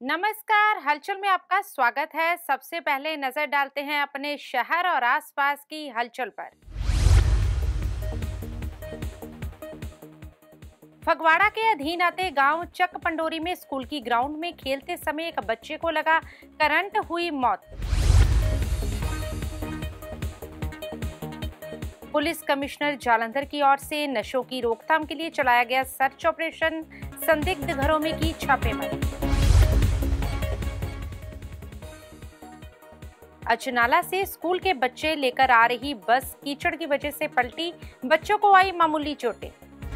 नमस्कार, हलचल में आपका स्वागत है। सबसे पहले नजर डालते हैं अपने शहर और आसपास की हलचल पर। फगवाड़ा के अधीन आते गांव चक पंडोरी में स्कूल की ग्राउंड में खेलते समय एक बच्चे को लगा करंट, हुई मौत। पुलिस कमिश्नर जालंधर की ओर से नशों की रोकथाम के लिए चलाया गया सर्च ऑपरेशन, संदिग्ध घरों में की छापेमारी। अचनाला से स्कूल के बच्चे लेकर आ रही बस कीचड़ की वजह से पलटी, बच्चों को आई मामूली चोटें।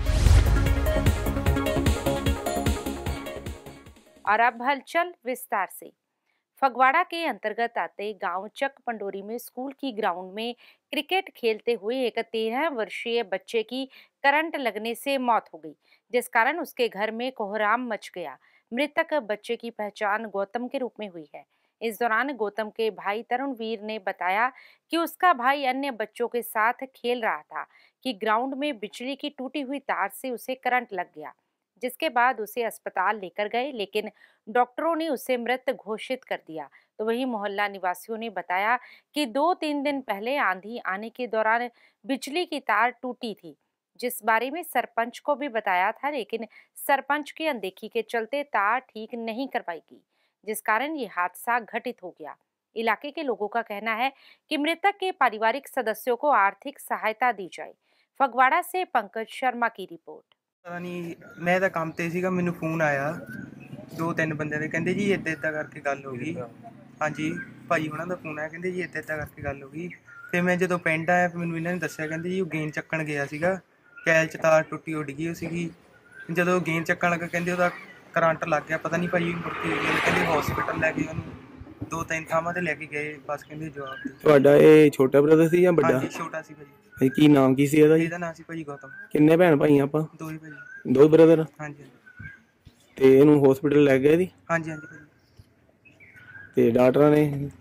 और अब हलचल विस्तार से। फगवाड़ा के अंतर्गत आते गांव चक पंडोरी में स्कूल की ग्राउंड में क्रिकेट खेलते हुए एक 13 वर्षीय बच्चे की करंट लगने से मौत हो गई, जिस कारण उसके घर में कोहराम मच गया। मृतक बच्चे की पहचान गौतम के रूप में हुई है। इस दौरान गौतम के भाई तरुणवीर ने बताया कि उसका भाई अन्य बच्चों के साथ खेल रहा था कि ग्राउंड में बिजली की टूटी हुई तार से उसे करंट लग गया, जिसके बाद उसे अस्पताल लेकर गए, लेकिन डॉक्टरों ने उसे मृत घोषित कर दिया। तो वहीं मोहल्ला निवासियों ने बताया कि 2-3 दिन पहले आंधी आने के दौरान बिजली की तार टूटी थी, जिस बारे में सरपंच को भी बताया था, लेकिन सरपंच की अनदेखी के चलते तार ठीक नहीं करवाई गई, जिस कारण ये हादसा घटित हो गया। इलाके के लोगों का कहना है कि मृतक के पारिवारिक सदस्यों को आर्थिक सहायता दी जाए। फगवाड़ा से पंकज शर्मा की रिपोर्ट। ਪਤਾ ਨਹੀਂ, ਮੈਂ ਤਾਂ ਕੰਮ ਤੇ ਸੀਗਾ, ਮੈਨੂੰ ਫੋਨ ਆਇਆ 2-3 ਬੰਦਿਆਂ ਦੇ, ਕਹਿੰਦੇ ਜੀ ਇੱਦਾਂ ਕਰਕੇ ਗੱਲ ਹੋ ਗਈ। ਹਾਂਜੀ, ਭਾਜੀ ਉਹਨਾਂ ਦਾ ਫੋਨ ਆਇਆ, ਕਹਿੰਦੇ ਜੀ ਇੱਦਾਂ ਕਰਕੇ ਗੱਲ ਹੋ ਗਈ। ਫਿਰ ਮੈਂ ਜਦੋਂ ਪਿੰਡ ਆਇਆ, ਮੈਨੂੰ ਇਹਨਾਂ ਨੇ ਦੱਸਿਆ, ਕਹਿੰਦੇ ਜੀ ਉਹ ਗੇਂਦ ਚੱਕਣ ਗਿਆ ਸੀਗਾ, ਕੈਲ 'ਚ ਤਾਰ ਟੁੱਟੀ ਉੱਡ ਗਈ ਸੀਗੀ। ਜਦੋਂ ਗੇਂਦ ਚੱਕਣ ਲੱਗਾ, ਕਹਿੰਦੇ ਉਹਦਾ ਕਰੰਟ ਲੱਗ ਗਿਆ। ਪਤਾ ਨਹੀਂ ਭਾਜੀ ਮੁੜ ਕੇ ਕਹਿੰਦੇ ਹਸਪੀਟਲ ਲੈ ਗਏ ਉਹਨੂੰ, 2-3 ਥਾਵਾਂ ਤੇ ਲੈ ਕੇ ਗਏ, ਬਸ ਕਹਿੰਦੇ ਜਵਾਬ ਦੇ। ਤੁਹਾਡਾ ਇਹ ਛੋਟਾ ਬ੍ਰਦਰ ਸੀ ਜਾਂ ਵੱਡਾ? ਹਾਂਜੀ, ਛੋਟਾ ਸੀ ਭਾਜੀ। ਕੀ ਨਾਮ ਕੀ ਸੀ ਇਹਦਾ ਜੀ? ਇਹਦਾ ਨਾਮ ਸੀ ਭਾਜੀ ਗੌਤਮ। ਕਿੰਨੇ ਭੈਣ ਭਾਈ ਆਪਾਂ? 2 ਹੀ ਭਾਜੀ। 2 ਬ੍ਰਦਰ? ਹਾਂਜੀ ਤੇ ਇਹਨੂੰ ਹਸਪੀਟਲ ਲੈ ਗਏ ਜੀ? ਹਾਂਜੀ ਹਾਂਜੀ ਭਾਜੀ। ਤੇ ਡਾਕਟਰਾਂ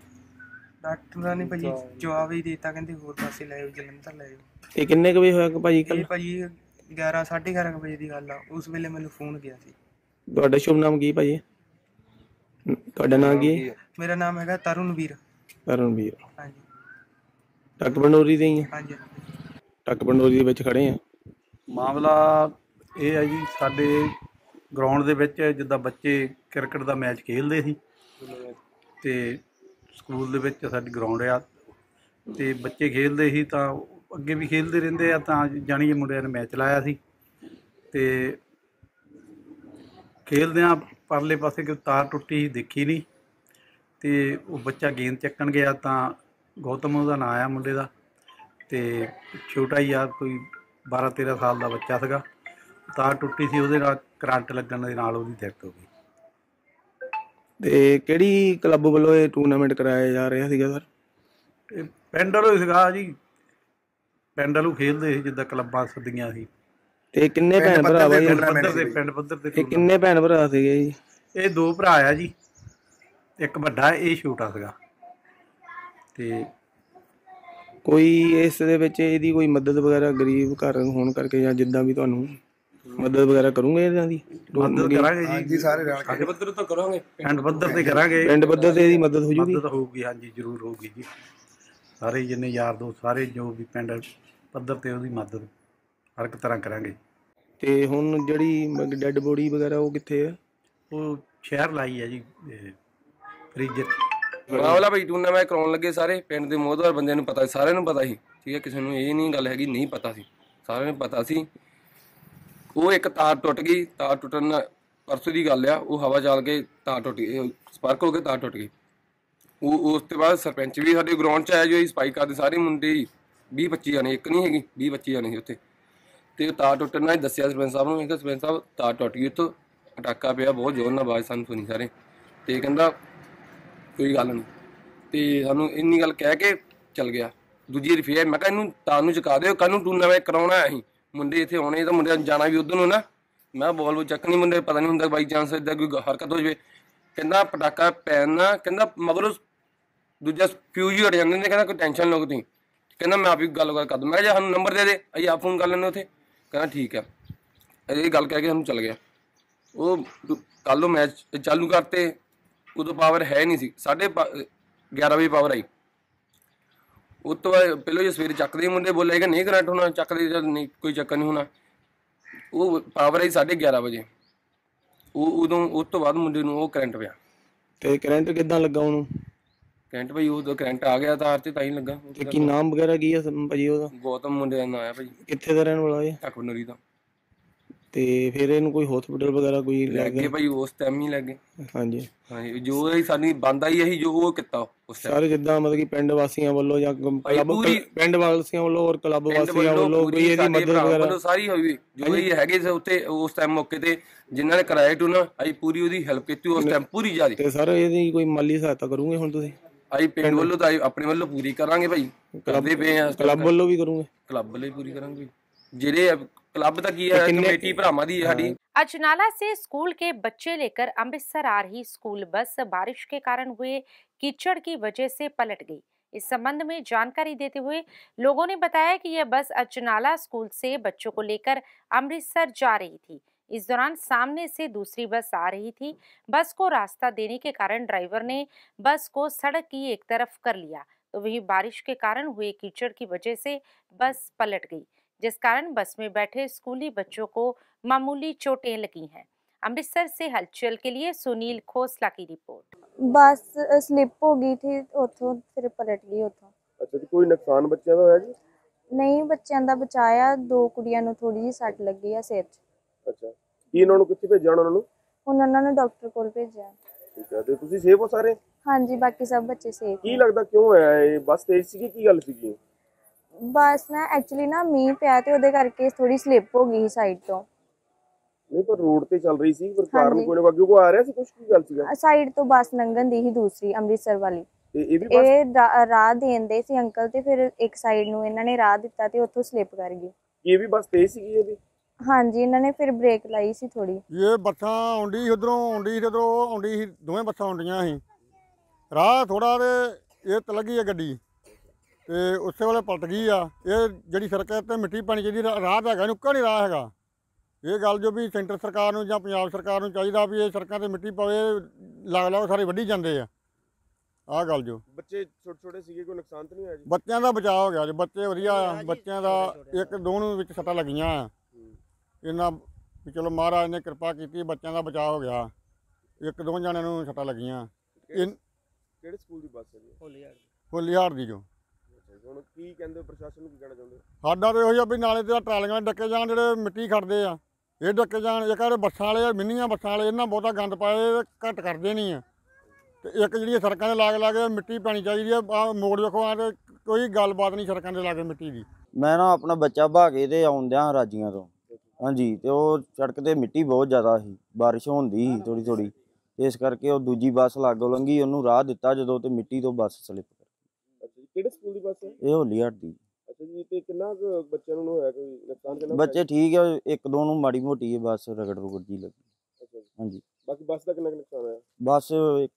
ਨੇ ਭਾਜੀ ਜਵਾਬ ਹੀ ਦਿੱਤਾ, ਕਹਿੰਦੇ ਹੋਰ ਪਾਸੇ ਲੈ ਜਾਓ, ਜਲੰਧਰ ਲੈ ਜਾਓ। ਇਹ ਕਿੰਨੇ ਕੁ ਵਜੇ ਹੋਇਆ ਭਾਜੀ ਕੱਲ? ਇਹ ਭਾਜੀ 11-11:30 ਵਜੇ ਦੀ ਗੱਲ ਆ। ਉਸ ਵੇਲੇ ਮੈਨੂੰ ਫੋਨ ਗਿਆ ਸੀ। ਤੁਹਾਡਾ ਸ਼ੁਭ ਨਾਮ ਕੀ ਭਾਜੀ? ਤੁਹਾਡਾ ਨਾਮ ਕੀ ਹੈ? ਮੇਰਾ ਨਾਮ ਹੈਗਾ ਤਰੁਣਵੀਰ। ਤਰੁਣਵੀਰ। ਹਾਂਜੀ। ਟੱਕ ਪੰਡੋਰੀ ਦੇ ਹੀ ਆ? ਹਾਂਜੀ। ਟੱਕ ਪੰਡੋਰੀ ਦੇ ਵਿੱਚ ਖੜੇ ਆ। ਮਾਮਲਾ ਇਹ ਹੈ ਜੀ, ਸਾਡੇ ਗਰਾਊਂਡ ਦੇ ਵਿੱਚ ਜਿੱਦਾਂ ਬੱਚੇ ਕ੍ਰਿਕਟ ਦਾ ਮੈਚ ਖੇਡਦੇ ਸੀ ਤੇ ਸਕੂਲ ਦੇ ਵਿੱਚ ਸਾਡੀ ਗਰਾਊਂਡ ਆ ਤੇ ਬੱਚੇ ਖੇਡਦੇ ਸੀ, ਤਾਂ ਅੱਗੇ ਵੀ ਖੇਡਦੇ ਰਹਿੰਦੇ ਆ, ਤਾਂ ਜਾਣੀ ਮੁੰਡਿਆਂ ਨੇ ਮੈਚ ਲਾਇਆ ਸੀ ਤੇ ਖੇਡਦਿਆਂ ਪਰਲੇ ਪਾਸੇ ਕੋਈ ਤਾਰ ਟੁੱਟੀ ਦੇਖੀ ਨਹੀਂ ਤੇ ਉਹ ਬੱਚਾ ਗੇਂਦ ਚੱਕਣ ਗਿਆ, ਤਾਂ ਗੌਤਮ ਉਹਦਾ ਨਾਂ ਆ ਮੁੰਡੇ ਦਾ, ਤੇ ਛੋਟਾ ਹੀ ਆ, ਕੋਈ 12-13 ਸਾਲ ਦਾ ਬੱਚਾ ਸੀਗਾ। ਤਾਰ ਟੁੱਟੀ ਸੀ, ਉਹਦੇ ਨਾਲ ਕਰੰਟ ਲੱਗਣ ਦੇ ਨਾਲ ਉਹਦੀ ਡੈਥ ਹੋ ਗਈ। ਤੇ ਕਿਹੜੀ ਕਲੱਬ ਵੱਲੋਂ ਇਹ ਟੂਰਨਾਮੈਂਟ ਕਰਾਇਆ ਜਾ ਰਿਹਾ ਸੀਗਾ ਸਰ? ਇਹ ਪਿੰਡ ਵੱਲੋਂ ਸੀਗਾ ਜੀ, ਪਿੰਡ ਵੱਲੋਂ ਖੇਡਦੇ ਸੀ, ਜਿੱਦਾਂ ਕਲੱਬਾਂ ਸੱਦੀਆਂ ਸੀ। ਤੇ ਕਿੰਨੇ ਭੈਣ ਭਰਾ ਵਾ ਜੀ? ਪਿੰਡ ਪੱਧਰ ਤੇ। ਇਹ ਕਿੰਨੇ ਭੈਣ ਭਰਾ ਸੀਗੇ ਜੀ? ਇਹ 2 ਭਰਾ ਆ ਜੀ, ਇੱਕ ਵੱਡਾ, ਇਹ ਛੋਟਾ ਸੀਗਾ। ਤੇ ਕੋਈ ਇਸ ਦੇ ਵਿੱਚ ਇਹਦੀ ਕੋਈ ਮਦਦ ਵਗੈਰਾ ਗਰੀਬ ਘਰ ਹੋਣ ਕਰਕੇ ਜਾਂ ਜਿੱਦਾਂ ਵੀ ਤੁਹਾਨੂੰ ਮਦਦ ਵਗੈਰਾ ਕਰੂੰਗੇ ਇਹਨਾਂ ਦੀ? ਮਦਦ ਕਰਾਂਗੇ ਜੀ, ਸਾਰੇ ਰਲ ਕੇ ਪਿੰਡ ਪੱਧਰ ਤੋਂ ਕਰਾਂਗੇ, ਪਿੰਡ ਪੱਧਰ ਤੇ ਕਰਾਂਗੇ। ਪਿੰਡ ਪੱਧਰ ਤੇ ਇਹਦੀ ਮਦਦ ਹੋ ਜੂਗੀ? ਮਦਦ ਹੋਊਗੀ, ਹਾਂਜੀ ਜ਼ਰੂਰ ਹੋਊਗੀ ਜੀ। ਸਾਰੇ ਜਿੰਨੇ ਯਾਰ ਦੋਸਤ, ਸਾਰੇ ਜੋ ਵੀ ਪਿੰਡ ਪੱਧਰ ਤੇ ਉਹਦੀ ਮਦਦ ਹਰ ਇੱਕ ਤਰ੍ਹਾਂ ਕਰਾਂਗੇ। ਤੇ ਹੁਣ ਜਿਹੜੀ ਡੈੱਡ ਬੋਡੀ ਵਗੈਰਾ ਉਹ ਕਿੱਥੇ ਹੈ? ਉਹ ਸ਼ਹਿਰ ਲਾਈ ਹੈ ਜੀ, ਫਰੀਜ਼ਰ। ਮਾਮਲਾ ਭਾਈ ਟੂਰਨਾਮੈਂਟ ਕਰਾਉਣ ਲੱਗੇ, ਸਾਰੇ ਪਿੰਡ ਦੇ ਮੋਹਤਵਾਰ ਬੰਦਿਆਂ ਨੂੰ ਪਤਾ ਸੀ, ਸਾਰਿਆਂ ਨੂੰ ਪਤਾ ਸੀ, ਠੀਕ ਹੈ, ਕਿਸੇ ਨੂੰ ਇਹ ਨਹੀਂ ਗੱਲ ਹੈਗੀ ਨਹੀਂ ਪਤਾ ਸੀ, ਸਾਰਿਆਂ ਨੂੰ ਪਤਾ ਸੀ। ਉਹ ਇੱਕ ਤਾਰ ਟੁੱਟ ਗਈ, ਤਾਰ ਟੁੱਟਣ ਨਾਲ ਪਰਸੋਂ ਦੀ ਗੱਲ ਆ, ਉਹ ਹਵਾ ਚੱਲ ਕੇ ਤਾਰ ਟੁੱਟ ਗਈ, ਸਪਾਰਕ ਹੋ ਕੇ ਤਾਰ ਟੁੱਟ ਗਈ। ਉਹ ਉਸ ਤੋਂ ਬਾਅਦ ਸਰਪੰਚ ਵੀ ਸਾਡੇ ਗਰਾਊਂਡ 'ਚ ਆਇਆ, ਜੋ ਸਫਾਈ ਕਰਦੇ ਸਾਰੇ ਮੁੰਡੇ 20-25 ਜਾਣੇ, ਇੱਕ ਨਹੀਂ ਹੈਗੀ 20-25 ਜਾਣੇ ਸੀ ਉੱਥੇ। ਤੇ ਤਾਰ ਟੁੱਟਣ ਨਾਲ ਦੱਸਿਆ ਸਰਪੰਚ ਸਾਹਿਬ ਨੂੰ, ਮੈਂ ਕਿਹਾ ਸਰਪੰਚ ਸਾਹਿਬ ਤਾਰ ਟੁੱਟ ਗਈ, ਉੱਥੋਂ ਪਟਾਕਾ ਪਿਆ, ਬਹੁਤ ਜ਼ੋਰ ਨਾਲ ਆਵਾਜ਼ ਸਾਨੂੰ ਸੁਣੀ ਸਾਰੇ। ਤੇ ਕਹਿੰਦਾ ਕੋਈ ਗੱਲ ਨਹੀਂ, ਤੇ ਸਾਨੂੰ ਇੰਨੀ ਗੱਲ ਕਹਿ ਕੇ ਚੱਲ ਗਿਆ। ਦੂਜੀ ਵਾਰੀ ਫੇਰ ਮੈਂ ਕਿਹਾ ਇਹਨੂੰ ਤਾਰ ਨੂੰ ਚੁਕਾ ਦਿਓ, ਕੱਲ੍ਹ ਨੂੰ ਟੂਰਨਾਮੈਂਟ ਕਰਾਉਣਾ ਅਸੀਂ, ਮੁੰਡੇ ਇੱਥੇ ਆਉਣੇ, ਤਾਂ ਮੁੰਡਿਆਂ ਜਾਣਾ ਵੀ ਉੱਧਰ ਨੂੰ ਨਾ। ਮੈਂ ਬੋਲ ਚੱਕਣੀ, ਮੁੰਡੇ ਪਤਾ ਨਹੀਂ ਹੁੰਦਾ ਬਾਈ ਚਾਂਸ ਇੱਦਾਂ ਕੋਈ ਹਰਕਤ ਹੋ ਜਾਵੇ। ਕਹਿੰਦਾ ਪਟਾਕਾ ਪੈਣ ਨਾ, ਕਹਿੰਦਾ ਮਗਰੋਂ ਦੂਜਾ ਫਿਊਜ਼ ਹੀ ਹਟ ਜਾਂਦੇ ਨੇ, ਕਹਿੰਦਾ ਕੋਈ ਟੈਨਸ਼ਨ ਲਓ ਤੁਸੀਂ। ਕਹਿੰਦਾ ਮੈਂ ਆਪ ਹੀ ਗੱਲ ਕਰ ਦੂੰ। ਮੈਂ ਕਿਹਾ ਸਾਨੂੰ ਨੰਬਰ ਦੇ ਦੇ, ਅਸੀਂ ਆਪ ਫੋਨ ਕਰ ਲੈਂਦੇ ਉੱਥੇ। ਕਹਿੰਦਾ ਠੀਕ ਆ, ਇਹ ਗੱਲ ਕਹਿ ਕੇ ਸਾਨੂੰ ਚੱਲ ਗਿਆ। ਉਹ ਕੱਲ੍ਹ ਨੂੰ ਮੈਚ ਚਾਲੂ ਕਰਤੇ, ਉਦੋਂ ਪਾਵਰ ਹੈ ਨਹੀਂ ਸੀ। 11:30 ਵਜੇ ਪਾਵਰ ਆਈ। ਉਸ ਤੋਂ ਬਾਅਦ ਪਹਿਲਾਂ ਜੇ ਸਵੇਰੇ ਚੱਕਦੇ ਮੁੰਡੇ ਬੋਲੇ ਕਿ ਨਹੀਂ ਕਰੰਟ ਹੋਣਾ, ਚੱਕਦੇ ਜਦ ਨਹੀਂ ਕੋਈ ਚੱਕਰ ਨਹੀਂ ਹੋਣਾ। ਉਹ ਪਾਵਰ ਆਈ 11:30 ਵਜੇ। ਉਦੋਂ ਉਸ ਤੋਂ ਬਾਅਦ ਮੁੰਡੇ ਨੂੰ ਉਹ ਕਰੰਟ ਪਿਆ। ਤੇ ਕਰੰਟ ਕਿੱਦਾਂ ਲੱਗਾ ਉਹਨੂੰ? ਕਰੰਟ ਭਾਈ ਉਦੋਂ ਕਰੰਟ ਆ ਗਿਆ ਤਾਰ ਤੇ ਤਾਂ ਹੀ ਲੱਗਾ। ਤੇ ਕੀ ਨਾਮ ਵਗੈਰਾ ਕੀ ਆ ਭਾਜੀ ਉਹਦਾ? ਗੌਤਮ ਮੁੰਡੇ ਦਾ ਨਾਂ ਆ ਭਾਜੀ। ਕਿੱਥੇ ਦਾ ਰਹਿਣ ਵਾਲਾ ਇਹ? ਟਕਬਨੂਰੀ ਦਾ। ਤੇ ਫਿਰ ਇਹਨੂੰ ਕੋਈ ਹਸਪੀਟਲ ਵਗੈਰਾ ਕੋਈ ਲੈ ਲੱਗੇ ਭਾਈ ਉਸ ਟਾਈਮ ਹੀ ਲੱਗੇ। ਹਾਂਜੀ ਹਾਂਜੀ, ਜੋ ਇਹ ਸਾਡੀ ਬੰਦਾ ਹੀ ਇਹੀ ਜੋ ਉਹ ਕੀਤਾ ਉਸ ਸਾਰੇ ਜਿੱਦਾਂ ਮਤਲਬ ਕਿ ਪਿੰਡ ਵਾਸੀਆਂ ਵੱਲੋਂ ਜਾਂ ਪਿੰਡ ਵਾਸੀਆਂ ਵੱਲੋਂ ਔਰ ਕਲੱਬ ਵਾਸੀਆਂ ਵੱਲੋਂ ਕੋਈ ਇਹਦੀ ਮਦਦ ਵਗੈਰਾ ਸਾਰੀ ਹੋਈ ਜੋ ਇਹ ਹੈਗੇ ਉੱਥੇ ਉਸ ਟਾਈਮ ਮੌਕੇ ਤੇ ਜਿਨ੍ਹਾਂ ਨੇ ਕਿਰਾਏ ਟੂ ਨਾ ਅਸੀਂ ਪੂਰੀ ਉਹਦੀ ਹੈਲਪ ਕੀਤੀ ਉਸ ਟਾਈਮ ਪੂਰੀ ਜ਼ਿਆਦਾ। ਤੇ ਸਰ ਇਹਦੀ ਕੋਈ ਮਾਲੀ ਸਹਾਇਤਾ ਕਰੋਗੇ ਹੁਣ ਤੁਸੀਂ? ਅਸੀਂ ਪਿੰਡ ਵੱਲੋਂ ਤਾਂ ਆਪਣੇ ਵੱਲੋਂ ਪੂਰੀ ਕਰਾਂਗੇ ਭਾਈ, ਕਰਦੇ ਪਏ ਆ। ਕਲੱਬ ਵੱਲੋਂ ਵੀ ਕਰੋਗੇ? ਕਲੱਬ ਵੱਲੋਂ ਪੂਰੀ ਕਰਾਂਗੇ। ਜਿਹੜੇ क्लब तक ये कमेटी भरावां दी है। अजनाला से स्कूल के बच्चे लेकर अमृतसर आ रही स्कूल बस बारिश के कारण हुए कीचड़ की वजह से पलट गई। इस संबंध में जानकारी देते हुए लोगों ने बताया कि यह बस अजनाला स्कूल से बच्चों को लेकर अमृतसर जा रही थी। इस दौरान सामने से दूसरी बस आ रही थी। बस को रास्ता देने के कारण ड्राइवर ने बस को सड़क की एक तरफ कर लिया, तो वही बारिश के कारण हुए कीचड़ की वजह से बस पलट गई, जिस कारण बस में बैठे स्कूली बच्चों को मामूली चोटें लगी हैं। अमृतसर से हलचल के लिए सुनील खोसला की रिपोर्ट। बस स्लिप हो गई थी उतो, फिर पलट गई उतो। अच्छा जी, कोई नुकसान बच्चों का है जी? नहीं, बच्चों का बचाया। 2 कुड़ियां नूं थोड़ी जी सट लगी है सिर च। अच्छा, की इन्हां नूं कित्थे भेजिया उन्हां नूं? उन्हां ने डॉक्टर कोल भेजिया। ठीक है, ते तुसीं सेफ हो सारे? हाँ जी, बाकी सब बच्चे सेफ। की लगदा क्यों होया ये? बस तेज सी की गल सी? बस ना एक्चुअली ना मीह पिया ते ओदे करके थोड़ी स्लिप हो गई साइड तो। नहीं, पर रोड ते चल रही सी, पर कारण कोई ना अग्गे को आ रहा सी, कुछ की गल सीगा? साइड तो बस लंघन दी ही दूसरी अमृतसर वाली। ते ये भी बस राह देन दे सी अंकल, ते फिर एक साइड नूं इन्हां ने राह दित्ता ते उत्थों स्लिप कर गई। ये भी बस तेज सी ये भी? हाँ जी, इन्हां ने फिर ब्रेक लाई सी थोड़ी। ये बसां आउंदी उधरों आउंदी इधरों आउंदी दोवें बसां आउंदियां सी। राह थोड़ा ते ये तलगी है गड्डी ਤੇ ਉਸੇ ਵੇਲੇ ਪਲਟ ਗਈ ਆ। ਇਹ ਜਿਹੜੀ ਸੜਕ ਤੇ ਮਿੱਟੀ ਪਾਣੀ ਚਾਹੀਦੀ, ਰਾਹ ਤਾਂ ਹੈਗਾ, ਨੁੱਕਾ ਨਹੀਂ ਰਾਹ ਹੈਗਾ। ਇਹ ਗੱਲ ਜੋ ਵੀ ਸੈਂਟਰ ਸਰਕਾਰ ਨੂੰ ਜਾਂ ਪੰਜਾਬ ਸਰਕਾਰ ਨੂੰ ਚਾਹੀਦਾ ਵੀ ਇਹ ਸੜਕਾਂ ਤੇ ਮਿੱਟੀ ਪਵੇ, ਲੱਗ ਸਾਰੇ ਵੱਢੀ ਜਾਂਦੇ ਆ। ਆਹ ਗੱਲ ਜੋ ਬੱਚੇ ਛੋਟੇ ਛੋਟੇ ਸੀਗੇ, ਕੋਈ ਨੁਕਸਾਨ ਤਾਂ ਨਹੀਂ ਹੋਇਆ ਜੀ? ਬੱਚਿਆਂ ਦਾ ਬਚਾਅ ਹੋ ਗਿਆ ਜੀ, ਬੱਚੇ ਵਧੀਆ ਆ। ਬੱਚਿਆਂ ਦਾ 1-2 ਨੂੰ ਵਿੱਚ ਸੱਟਾਂ ਲੱਗੀਆਂ ਆ। ਇਹਨਾਂ ਵੀ ਚਲੋ ਮਹਾਰਾਜ ਨੇ ਕਿਰਪਾ ਕੀਤੀ, ਬੱਚਿਆਂ ਦਾ ਬਚਾਅ ਹੋ ਗਿਆ। 1-2 ਜਣਿਆਂ ਨੂੰ ਸੱਟਾਂ ਲੱਗੀਆਂ। ਕਿਹੜੇ ਸਕੂਲ ਦੀ ਬੱਸ ਹੈ ਜੀ? ਹੋਲੀਹਾਰ ਦੀ ਜੋ। ਹੁਣ ਕੀ ਕਹਿੰਦੇ ਪ੍ਰਸ਼ਾਸਨ ਨੂੰ, ਕੀ ਕਹਿਣਾ ਚਾਹੁੰਦੇ? ਸਾਡਾ ਤਾਂ ਇਹੋ ਜਿਹਾ ਵੀ ਨਾਲੇ ਤੇ ਟਰਾਲੀਆਂ ਡੱਕੇ ਜਾਣ, ਜਿਹੜੇ ਮਿੱਟੀ ਖੜਦੇ ਆ ਇਹ ਡੱਕੇ ਜਾਣ। ਇੱਕ ਜਿਹੜੇ ਬੱਸਾਂ ਵਾਲੇ ਮਿੰਨੀਆਂ ਬੱਸਾਂ ਵਾਲੇ ਇਹਨਾਂ ਬਹੁਤਾ ਗੰਦ ਪਾਏ, ਘੱਟ ਕਰਦੇ ਨਹੀਂ ਆ। ਤੇ ਇੱਕ ਜਿਹੜੀ ਸੜਕਾਂ ਦੇ ਲਾਗੇ ਮਿੱਟੀ ਪਾਣੀ ਚਾਹੀਦੀ ਆ। ਮੋੜ ਵੇਖੋ ਆ ਤੇ ਕੋਈ ਗੱਲਬਾਤ ਨਹੀਂ ਸੜਕਾਂ ਦੇ ਲਾਗੇ ਮਿੱਟੀ ਦੀ। ਮੈਂ ਨਾ ਆਪਣਾ ਬੱਚਾ ਭਾਗੇ ਤੇ ਆਉਂਦਿਆਂ ਰਾਜੀਆਂ ਤੋਂ, ਹਾਂਜੀ, ਤੇ ਉਹ ਸੜਕ ਤੇ ਮਿੱਟੀ ਬਹੁਤ ਜ਼ਿਆਦਾ ਸੀ, ਬਾਰਿਸ਼ ਹੁੰਦੀ ਸੀ ਥੋੜੀ ਥੋੜੀ, ਇਸ ਕਰਕੇ ਉਹ ਦੂਜੀ ਬੱਸ ਲਾਗੋਂ ਲੰਘੀ, ਉਹਨੂੰ ਰਾਹ ਦਿੱਤਾ ਜਦੋਂ, ਤੇ ਮਿੱਟੀ ਤੋਂ ਬੱਸ ਸਲਿੱਪ। ਕਿਹੜੇ ਸਕੂਲ ਦੀ ਬੱਸ ਹੈ ਇਹ ਹੋਲੀਹਾਰ ਦੀ। ਅੱਛਾ ਜੀ, ਤੇ ਕਿੰਨਾ ਬੱਚਿਆਂ ਨੂੰ ਹੋਇਆ, ਕੋਈ ਨੁਕਸਾਨ ਕਿੰਨਾ? ਬੱਚੇ ਠੀਕ ਆ, 1-2 ਨੂੰ ਮਾੜੀ ਮੋਟੀ ਹੈ ਬਸ ਰਗੜ ਰੁਗੜ ਜੀ ਲੱਗੀ। ਅੱਛਾ ਜੀ, ਹਾਂਜੀ। ਬਾਕੀ ਬੱਸ ਦਾ ਕਿੰਨਾ ਨੁਕਸਾਨ ਹੋਇਆ? ਬਸ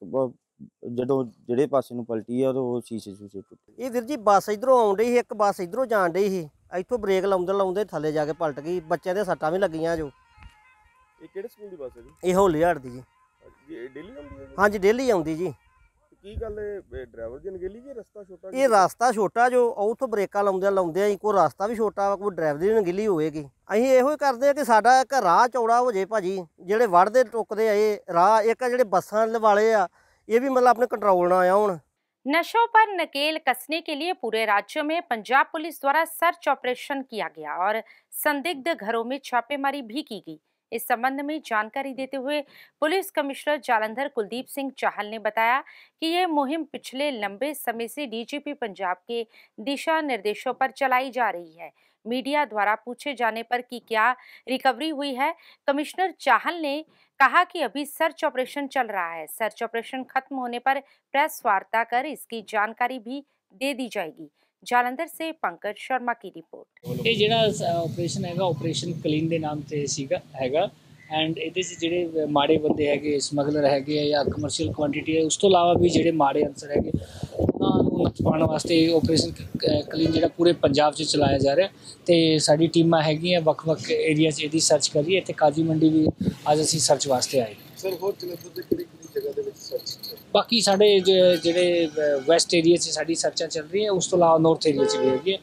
ਜਦੋਂ ਜਿਹੜੇ ਪਾਸੇ ਨੂੰ ਪਲਟੀ ਆ ਉਹ ਸ਼ੀਸ਼ੇ ਸ਼ੂਸ਼ੇ ਟੁੱਟੇ। ਇਹ ਵੀਰ ਜੀ ਬੱਸ ਇਧਰੋਂ ਆਉਣ ਡਈ ਸੀ, ਇੱਕ ਬੱਸ ਇਧਰੋਂ ਜਾਣ ਡਈ ਸੀ, ਇੱਥੋਂ ਬ੍ਰੇਕ ਲਾਉਂਦੇ ਥੱਲੇ ਜਾ ਕੇ ਪਲਟ ਗਈ। ਬੱਚਿਆਂ ਦੇ ਸੱਟਾਂ ਵੀ ਲੱਗੀਆਂ ਜੋ। ਇਹ ਕਿਹੜੇ ਸਕੂਲ ਦੀ ਬੱਸ ਹੈ ਜੀ? ਇਹ ਹੋਲੀਹਾਰ ਦੀ ਜੀ। ਡੇਲੀ ਆਉਂਦੀ ਹੈ ਜੀ? ਹਾਂਜੀ, ਡੇਲੀ ਆਉਂਦੀ ਜੀ। ਕੀ ਗੱਲ ਹੈ, ਡਰਾਈਵਰ ਦੀ ਅਣਗਹਿਲੀ ਜੀ? ਰਸਤਾ ਛੋਟਾ? ਇਹ ਰਸਤਾ ਛੋਟਾ ਜੋ, ਉੱਥੋਂ ਬ੍ਰੇਕਾਂ ਲਾਉਂਦੇ ਹੀ ਕੋਈ ਰਸਤਾ ਵੀ ਛੋਟਾ, ਕੋਈ ਡਰਾਈਵਰ ਦੀ ਅਣਗਹਿਲੀ ਹੋਵੇਗੀ। ਅਸੀਂ ਇਹੋ ਹੀ ਕਰਦੇ ਆ ਕਿ ਸਾਡਾ ਇੱਕ ਰਾਹ ਚੌੜਾ ਹੋ ਜੇ ਭਾਜੀ। ਜਿਹੜੇ ਵੜਦੇ ਟੁੱਕਦੇ ਆ ਇਹ ਰਾਹ, ਇੱਕ ਜਿਹੜੇ ਬੱਸਾਂ ਵਾਲੇ ਆ ये भी मतलब अपने कंट्रोल ना आया हूं। नशों पर नकेल कसने के लिए पूरे राज्य में पंजाब पुलिस द्वारा सर्च ऑपरेशन किया गया और संदिग्ध घरों में छापेमारी भी की गई। इस संबंध में जानकारी देते हुए पुलिस कमिश्नर जालंधर कुलदीप सिंह चाहल ने बताया कि ये मुहिम पिछले लंबे समय से डीजीपी पंजाब के दिशा निर्देशों पर चलाई जा रही है। मीडिया द्वारा पूछे जाने पर कि क्या रिकवरी हुई है, कमिश्नर चाहल ने कहा कि अभी सर्च ऑपरेशन चल रहा है। सर्च ऑपरेशन खत्म होने पर प्रेस वार्ता कर इसकी जानकारी भी दे दी जाएगी। जालंधर से पंकज शर्मा की रिपोर्ट। ये जिहड़ा ऑपरेशन हैगा ऑपरेशन क्लीन के नाम से हैगा एंड इहदे च जिहड़े माड़े बंदे हैगे, स्मगलर हैगे या कमर्शियल क्वांटिटी है, उस तो इलावा भी जिहड़े माड़े अंसर हैगे उन्हां नूं नत्थ पाउण वास्ते ऑपरेशन क्लीन जिहड़ा पूरे पंजाब च चलाया जा रहा है। तो साडी टीमां हैगियां वक्-वक् एरिया च इहदी सर्च कर रही है। इत्थे काजी मंडी भी अज असीं सर्च वास्ते आए। सर, होर जलंधर दे किहड़ी जगह दे विच सर्च बाकी साढ़े ਜਿਹੜੇ ਵੈਸਟ ਏਰੀਆ 'ਚ ਸਾਡੀ ਸਰਚਾਂ ਚੱਲ ਰਹੀ ਹੈ, ਉਸ ਤੋਂ ਇਲਾਵਾ ਨਾਰਥ ਏਰੀਆ 'ਚ ਵੀ ਹੈਗੀ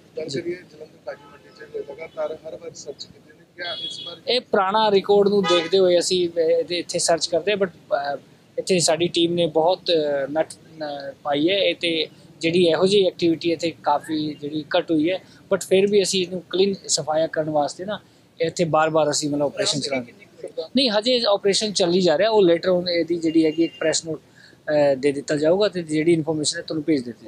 ਇਹ ਪੁਰਾਣਾ ਰਿਕਾਰਡ ਨੂੰ ਦੇਖਦੇ ਹੋਏ ਅਸੀਂ ਇੱਥੇ ਸਰਚ ਕਰਦੇ ਹਾਂ, ਬਟ ਇੱਥੇ ਸਾਡੀ ਟੀਮ ਨੇ ਬਹੁਤ ਨੱਟ ਪਾਈ ਹੈ ਤੇ ਜਿਹੜੀ ਇਹੋ ਜਿਹੀ ਐਕਟੀਵਿਟੀ ਇੱਥੇ ਕਾਫੀ ਜਿਹੜੀ ਘੱਟ ਹੋਈ ਹੈ, ਬਟ ਫਿਰ ਵੀ ਅਸੀਂ ਇਹਨੂੰ ਕਲੀਨ ਸਫਾਇਆ ਕਰਨ ਵਾਸਤੇ ਨਾ ਇੱਥੇ ਬਾਰ-ਬਾਰ ਅਸੀਂ ਮਤਲਬ ਆਪਰੇਸ਼ਨ ਚਲਾਉਂਦੇ ਨਹੀਂ, ਹਜੇ ਆਪਰੇਸ਼ਨ ਚੱਲੀ ਜਾ ਰਿਹਾ। ਉਹ ਲੇਟਰ ਹੁਣ ਇਹਦੀ ਜਿਹੜੀ ਹੈਗੀ ਇੱਕ ਪ੍ਰੈਸ ਨੋਟ ਦੇ ਦਿੱਤਾ ਜਾਊਗਾ ਤੇ ਜਿਹੜੀ ਇਨਫੋਰਮੇਸ਼ਨ ਹੈ ਤੁਹਾਨੂੰ ਭੇਜ ਦਿੱਤੀ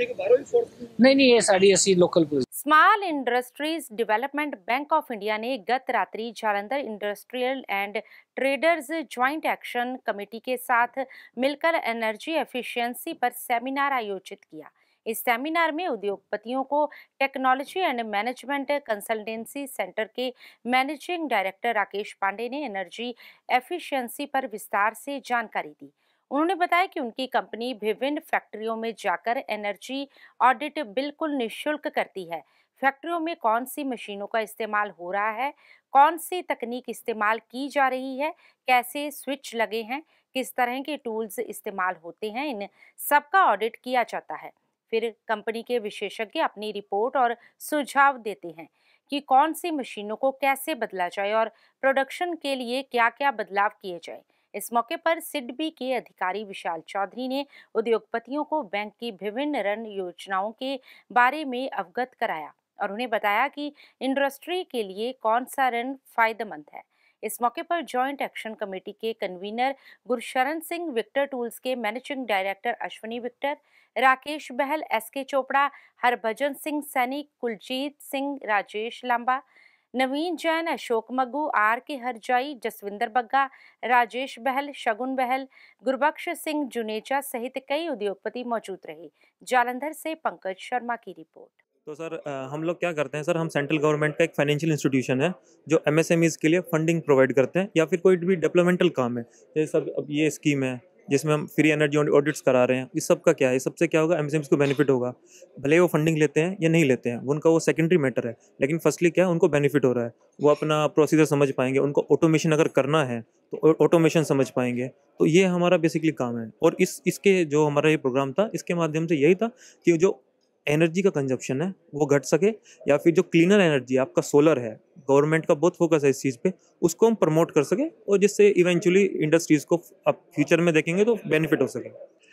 ਜਾਊਗੀ। ਨਹੀਂ, ਇਹ ਸਾਡੀ ਅਸੀਂ local police. Small industries development bank of India ने गत रात्रि Jalandhar industrial and traders joint action committee के साथ मिलकर एनर्जी एफिशिएंसी पर सेमिनार आयोजित किया। इस सेमिनार में उद्योगपतियों को technology and management consultancy centre के मैनेजिंग डायरेक्टर राकेश पांडे ने एनर्जी एफिशिएंसी पर विस्तार से जानकारी दी। उन्होंने बताया कि उनकी कंपनी विभिन्न फैक्ट्रियों में जाकर एनर्जी ऑडिट बिल्कुल निःशुल्क करती है। फैक्ट्रियों में कौन सी मशीनों का इस्तेमाल हो रहा है, कौन सी तकनीक इस्तेमाल की जा रही है, कैसे स्विच लगे हैं, किस तरह के टूल्स इस्तेमाल होते हैं, इन सबका ऑडिट किया जाता है। फिर कंपनी के विशेषज्ञ अपनी रिपोर्ट और सुझाव देते हैं कि कौन सी मशीनों को कैसे बदला जाए और प्रोडक्शन के लिए क्या क्या बदलाव किए जाए। इस मौके पर सिडबी के अधिकारी विशाल चौधरी ने उद्योगपतियों को बैंक की विभिन्न ऋण योजनाओं के बारे में अवगत कराया और उन्हें बताया कि इंडस्ट्री के लिए कौन सा ऋण फायदेमंद है। इस मौके पर जॉइंट एक्शन कमेटी के convener Gursharan Singh, Victor tools के managing director Ashwini Victor, Rakesh Bahl, SK Chopra, Harbhajan Singh Saini, Kuljeet Singh, Rajesh Lamba, Naveen Jain, Ashok Maggu, RK Harjai, Jaswinder Bagga, Rajesh Bahl, Shagun Bahl, Gurbaksh Singh Juneja सहित कई उद्योगपति मौजूद रहे। जालंधर से पंकज शर्मा की रिपोर्ट। तो सर हम लोग क्या करते हैं सर, हम सेंट्रल गवर्नमेंट का एक फाइनेंशियल इंस्टीट्यूशन है जो MSMEs के लिए फंडिंग प्रोवाइड करते हैं, या फिर कोई भी डेवलपमेंटल काम है जैसे सब अब ये स्कीम है जिसमें हम फ्री एनर्जी ऑडिट्स करा रहे हैं। इस सब का क्या है, इस सबसे क्या होगा, MSMEs को बेनिफिट होगा। भले वो फंडिंग लेते हैं या नहीं लेते हैं, उनका वो सेकेंडरी मैटर है, लेकिन फर्स्टली क्या है, उनको बेनिफिट हो रहा है। वो अपना प्रोसीजर समझ पाएंगे, उनको ऑटोमेशन अगर करना है तो ऑटोमेशन समझ पाएंगे। तो ये हमारा बेसिकली काम है। और इसके जो हमारा ये प्रोग्राम था, इसके माध्यम से यही था कि जो एनर्जी का कंजप्शन है वो घट सके, या फिर जो क्लीनर एनर्जी आपका सोलर है, गवर्नमेंट का बहुत फोकस है इस चीज़ पे, उसको हम प्रमोट कर सके और जिससे इवेंचुअली इंडस्ट्रीज़ को अब फ्यूचर में देखेंगे तो बेनिफिट हो सके।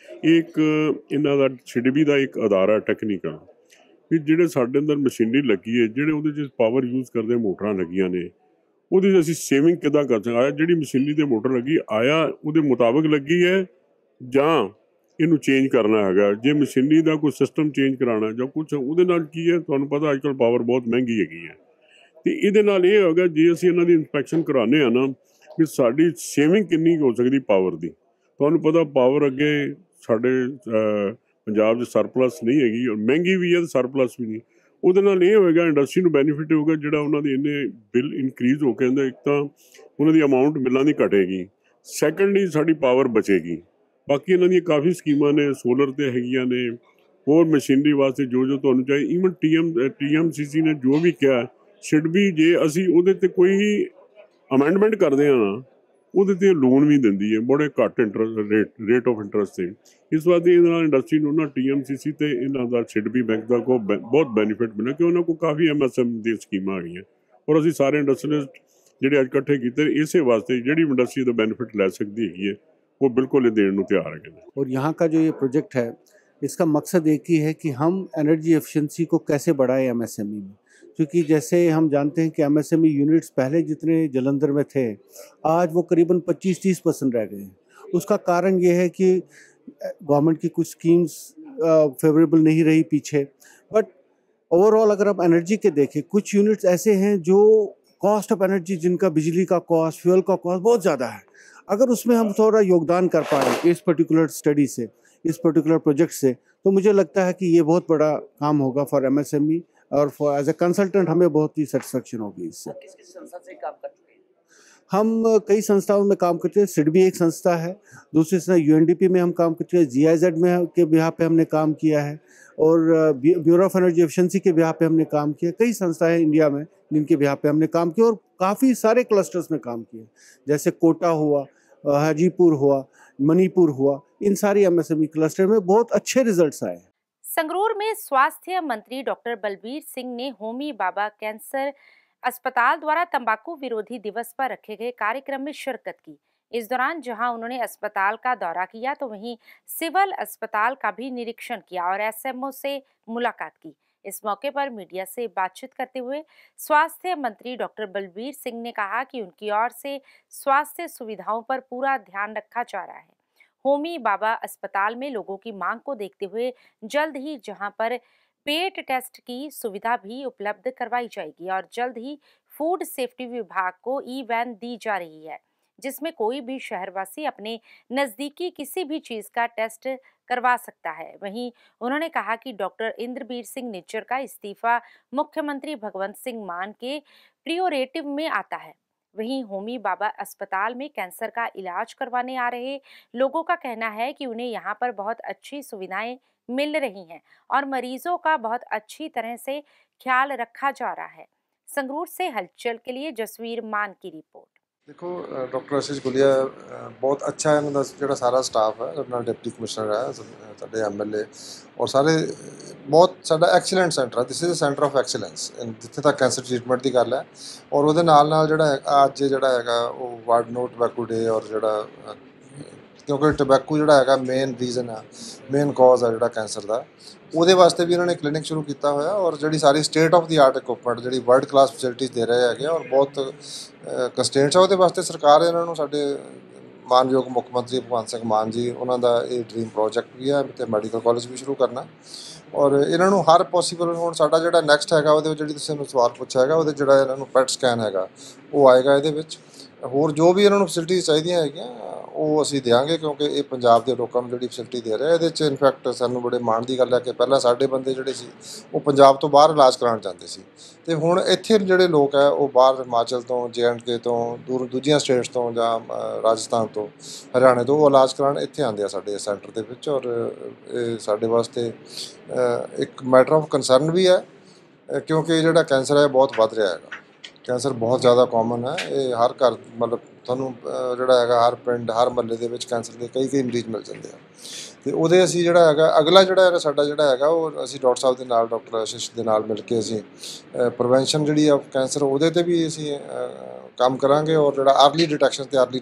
एक इन्हां दा सिडबी दा एक अदारा टेक्निकल भी ਜਿਹੜੇ ਸਾਡੇ ਅੰਦਰ ਮਸ਼ੀਨਰੀ ਲੱਗੀ ਹੈ, ਜਿਹੜੇ ਉਹਦੇ 'ਚ ਪਾਵਰ ਯੂਜ਼ ਕਰਦੇ ਮੋਟਰਾਂ ਲੱਗੀਆਂ ਨੇ, ਉਹਦੇ 'ਚ ਅਸੀਂ ਸੇਵਿੰਗ ਕਿੱਦਾਂ ਕਰ ਸਕਦੇ ਹਾਂ। ਜਿਹੜੀ ਮਸ਼ੀਨਰੀ ਤੇ ਮੋਟਰ ਲੱਗੀ ਆਇਆ ਉਹਦੇ ਮੁਤਾਬਕ ਲੱਗੀ ਹੈ ਜਾਂ ਇਹਨੂੰ ਚੇਂਜ ਕਰਨਾ ਹੈਗਾ। ਜੇ ਮਸ਼ੀਨਰੀ ਦਾ ਕੋਈ ਸਿਸਟਮ ਚੇਂਜ ਕਰਾਉਣਾ ਜਾਂ ਕੁਛ, ਉਹਦੇ ਨਾਲ ਕੀ ਹੈ, ਤੁਹਾਨੂੰ ਪਤਾ ਅੱਜ ਕੱਲ੍ਹ ਪਾਵਰ ਬਹੁਤ ਮਹਿੰਗੀ ਹੈਗੀ ਹੈ, ਅਤੇ ਇਹਦੇ ਨਾਲ ਇਹ ਹੋਗਾ ਜੇ ਅਸੀਂ ਇਹਨਾਂ ਦੀ ਇੰਸਪੈਕਸ਼ਨ ਕਰਾਉਂਦੇ ਹਾਂ ਨਾ ਵੀ ਸਾਡੀ ਸੇਵਿੰਗ ਕਿੰਨੀ ਹੋ ਸਕਦੀ ਪਾਵਰ ਦੀ। ਤੁਹਾਨੂੰ ਪਤਾ ਪਾਵਰ ਅੱਗੇ ਸਾਡੇ ਪੰਜਾਬ 'ਚ ਸਰਪਲਸ ਨਹੀਂ ਹੈਗੀ, ਔਰ ਮਹਿੰਗੀ ਵੀ ਹੈ ਅਤੇ ਸਰਪਲਸ ਵੀ ਨਹੀਂ। ਉਹਦੇ ਨਾਲ ਇਹ ਹੋਏਗਾ ਇੰਡਸਟਰੀ ਨੂੰ ਬੈਨੀਫਿਟ ਹੋਊਗਾ, ਜਿਹੜਾ ਉਹਨਾਂ ਦੇ ਇੰਨੇ ਬਿੱਲ ਇਨਕਰੀਜ਼ ਹੋ ਕੇ ਆਉਂਦਾ, ਇੱਕ ਤਾਂ ਉਹਨਾਂ ਦੀ ਅਮਾਊਂਟ ਬਿੱਲਾਂ ਦੀ ਘਟੇਗੀ, ਸੈਕੰਡਲੀ ਸਾਡੀ ਪਾਵਰ ਬਚੇਗੀ। ਬਾਕੀ ਇਹਨਾਂ ਦੀਆਂ ਕਾਫੀ ਸਕੀਮਾਂ ਨੇ, ਸੋਲਰ 'ਤੇ ਹੈਗੀਆਂ ਨੇ, ਹੋਰ ਮਸ਼ੀਨਰੀ ਵਾਸਤੇ ਜੋ ਜੋ ਤੁਹਾਨੂੰ ਚਾਹੀਏ। ਈਵਨ TMCC ਨੇ ਜੋ ਵੀ ਕਿਹਾ ਸ਼ੁੱਡ ਵੀ, ਜੇ ਅਸੀਂ ਉਹਦੇ 'ਤੇ ਕੋਈ ਅਮੈਂਡਮੈਂਟ ਕਰਦੇ ਹਾਂ ਨਾ, ਉਹਦੇ 'ਤੇ ਲੋਨ ਵੀ ਦਿੰਦੀ ਹੈ ਬੜੇ ਘੱਟ ਰੇਟ ਆਫ ਇੰਟਰਸਟ 'ਤੇ। ਇਸ ਵਾਸਤੇ ਇਹਦੇ ਨਾਲ ਇੰਡਸਟਰੀ ਨੂੰ ਨਾ TMCC ਅਤੇ ਇਹਨਾਂ ਦਾ ਸਿਡਬੀ ਬੈਂਕ ਦਾ ਬਹੁਤ ਬੈਨੀਫਿਟ ਮਿਲਿਆ ਕਿ ਉਹਨਾਂ ਕੋਲ ਕਾਫੀ MSM ਦੀਆਂ ਸਕੀਮਾਂ ਆ ਗਈਆਂ। ਔਰ ਅਸੀਂ ਸਾਰੇ ਇੰਡਸਟਰੀਅਲਿਸਟ ਜਿਹੜੇ ਅੱਜ ਇਕੱਠੇ ਕੀਤੇ ਇਸੇ ਵਾਸਤੇ, ਜਿਹੜੀ ਇੰਡਸਟਰੀ ਦਾ ਬੈਨੀਫਿਟ ਲੈ ਸਕਦੀ ਹੈਗੀ ਹੈ वो बिल्कुल देने को तैयार है। और यहाँ का जो ये प्रोजेक्ट है, इसका मकसद एक ही है कि हम एनर्जी एफिशिएंसी को कैसे बढ़ाएं MSME में, क्योंकि जैसे हम जानते हैं कि MSME यूनिट्स पहले जितने जलंधर में थे, आज वो करीबन 25-30% रह गए हैं। उसका कारण ये है कि गवर्नमेंट की कुछ स्कीम्स फेवरेबल नहीं रही पीछे, बट ओवरऑल अगर आप एनर्जी के देखें, कुछ यूनिट्स ऐसे हैं जो कॉस्ट ऑफ एनर्जी, जिनका बिजली का कॉस्ट, फ्यूल का कॉस्ट बहुत ज़्यादा है, अगर उसमें हम थोड़ा योगदान कर पाए इस पर्टिकुलर स्टडी से, इस पर्टिकुलर प्रोजेक्ट से, तो मुझे लगता है कि ये बहुत बड़ा काम होगा फॉर MSME, और फॉर एज ए कंसल्टेंट हमें बहुत ही सेटिस्फेक्शन होगी इससे। किस संस्था से काम कर चुके हैं? हम कई संस्थाओं में काम करते हैं। सिडबी एक संस्था है, दूसरी संस्था UNDP में हम काम करते हैं, GIZ में के बिहार पे हमने काम किया है, और ब्यूरो ऑफ एनर्जी एफिशिएंसी के बिहार पे हमने काम किया। कई संस्थाएं इंडिया में जिनके बिहार पे हमने काम किया, और काफ़ी सारे क्लस्टर्स में काम किए, जैसे कोटा हुआ, हाजीपुर हुआ, मणिपुर हुआ, इन सारी MSME क्लस्टर में बहुत अच्छे रिजल्ट्स आए। संगरूर में स्वास्थ्य मंत्री डॉक्टर बलबीर सिंह ने होमी बाबा कैंसर अस्पताल द्वारा तंबाकू विरोधी दिवस पर रखे गए कार्यक्रम में शिरकत की। इस दौरान जहां उन्होंने अस्पताल का दौरा किया तो वहीं सिविल अस्पताल का भी निरीक्षण किया और SMO से मुलाकात की। इस मौके पर मीडिया से बातचीत करते हुए स्वास्थ्य मंत्री डॉक्टर बलबीर सिंह ने कहा कि उनकी ओर से स्वास्थ्य सुविधाओं पर पूरा ध्यान रखा जा रहा है। होमी बाबा अस्पताल में लोगों की मांग को देखते हुए जल्द ही जहां पर पेट टेस्ट की सुविधा भी उपलब्ध करवाई जाएगी और जल्द ही फूड सेफ्टी विभाग को ई-वैन दी जा रही है, जिसमें कोई भी शहरवासी अपने नजदीकी किसी भी चीज का टेस्ट करवा सकता है। वहीं उन्होंने कहा कि डॉक्टर इंद्रबीर सिंह निज्जर का इस्तीफा मुख्यमंत्री भगवंत सिंह मान के प्रियोरेटिव में आता है। वहीं होमी बाबा अस्पताल में कैंसर का इलाज करवाने आ रहे लोगों का कहना है कि उन्हें यहां पर बहुत अच्छी सुविधाएं मिल रही हैं और मरीजों का बहुत अच्छी तरह से ख्याल रखा जा रहा है। संगरूर से हलचल के लिए जसवीर मान की रिपोर्ट। देखो डॉक्टर आशीष गुलिया बहुत अच्छा है, मतलब जो सारा स्टाफ है, अपना डिप्टी कमिश्नर है, साढ़े MLA और सारे बहुत साਡਾ एक्सीलेंट सेंटर है। This is centre of excellence जिथे तक कैंसर ट्रीटमेंट की गल है। और वो अज जोड़ा है वो वर्ल्ड नो टबैको डे और जोड़ा क्योंकि टबैको जोड़ा है मेन रीजन है, मेन कॉज है जोड़ा कैंसर का, ਉਹਦੇ ਵਾਸਤੇ भी इन्होंने क्लिनिक शुरू किया होया और जी सारी state of the art equipment जी वर्ल्ड क्लास फैसिलिटीज़ दे रहे हैं और बहुत कंस्टेंट्स है। वो वास्ते सरकार इन्होंने साढ़े मानयोग मुख्यमंत्री भगवंत सिंह मान जी उन्होंने ये ड्रीम प्रोजेक्ट भी है तो मैडिकल कॉलेज भी शुरू करना और इन्होंने हर पॉसीबल हूँ साडा जो नैक्सट है वो जी सवाल पूछा है वो जो इन्होंने पैट स्कैन है वो आएगा ये होर जो भी इन्होंने फैसिलिटीज़ चाहिए है वो असी देंगे क्योंकि ये पंजाब के लोगों को जी फैसिलिटी दे रहे हैं। ये इनफैक्ट सानू बड़े माण की गल है कि पहला साढ़े बंदे जोड़े वो पंजाब तो बाहर इलाज कराने जाते सी तो हुण इत्थे जोड़े लोग है वो बाहर हिमाचल तो J&K तो दूजिया स्टेट्स तो या राजस्थान तो हरियाणे तो वो इलाज कराने इत्थे आते हैं साडे सेंटर के विच और साडे वास्ते एक मैटर ऑफ कंसर्न भी है क्योंकि जोड़ा कैंसर है बहुत वध रहा है। कैंसर बहुत ज़्यादा कॉमन है, ये हर घर मतलब थोनों जोड़ा है हर पिंड हर महल्ले के कैंसर के कई मरीज मिल जाते हैं। तो वो असी जोड़ा है अगला जोड़ा साडा जोड़ा है वो असी डॉक्टर साहब के नाल डॉक्टर आशीष के नाल मिल के असी प्रिवेंशन जी ऑफ कैंसर वो भी असी काम करांगे और जोड़ा अर्ली डिटेक्शन तो अर्ली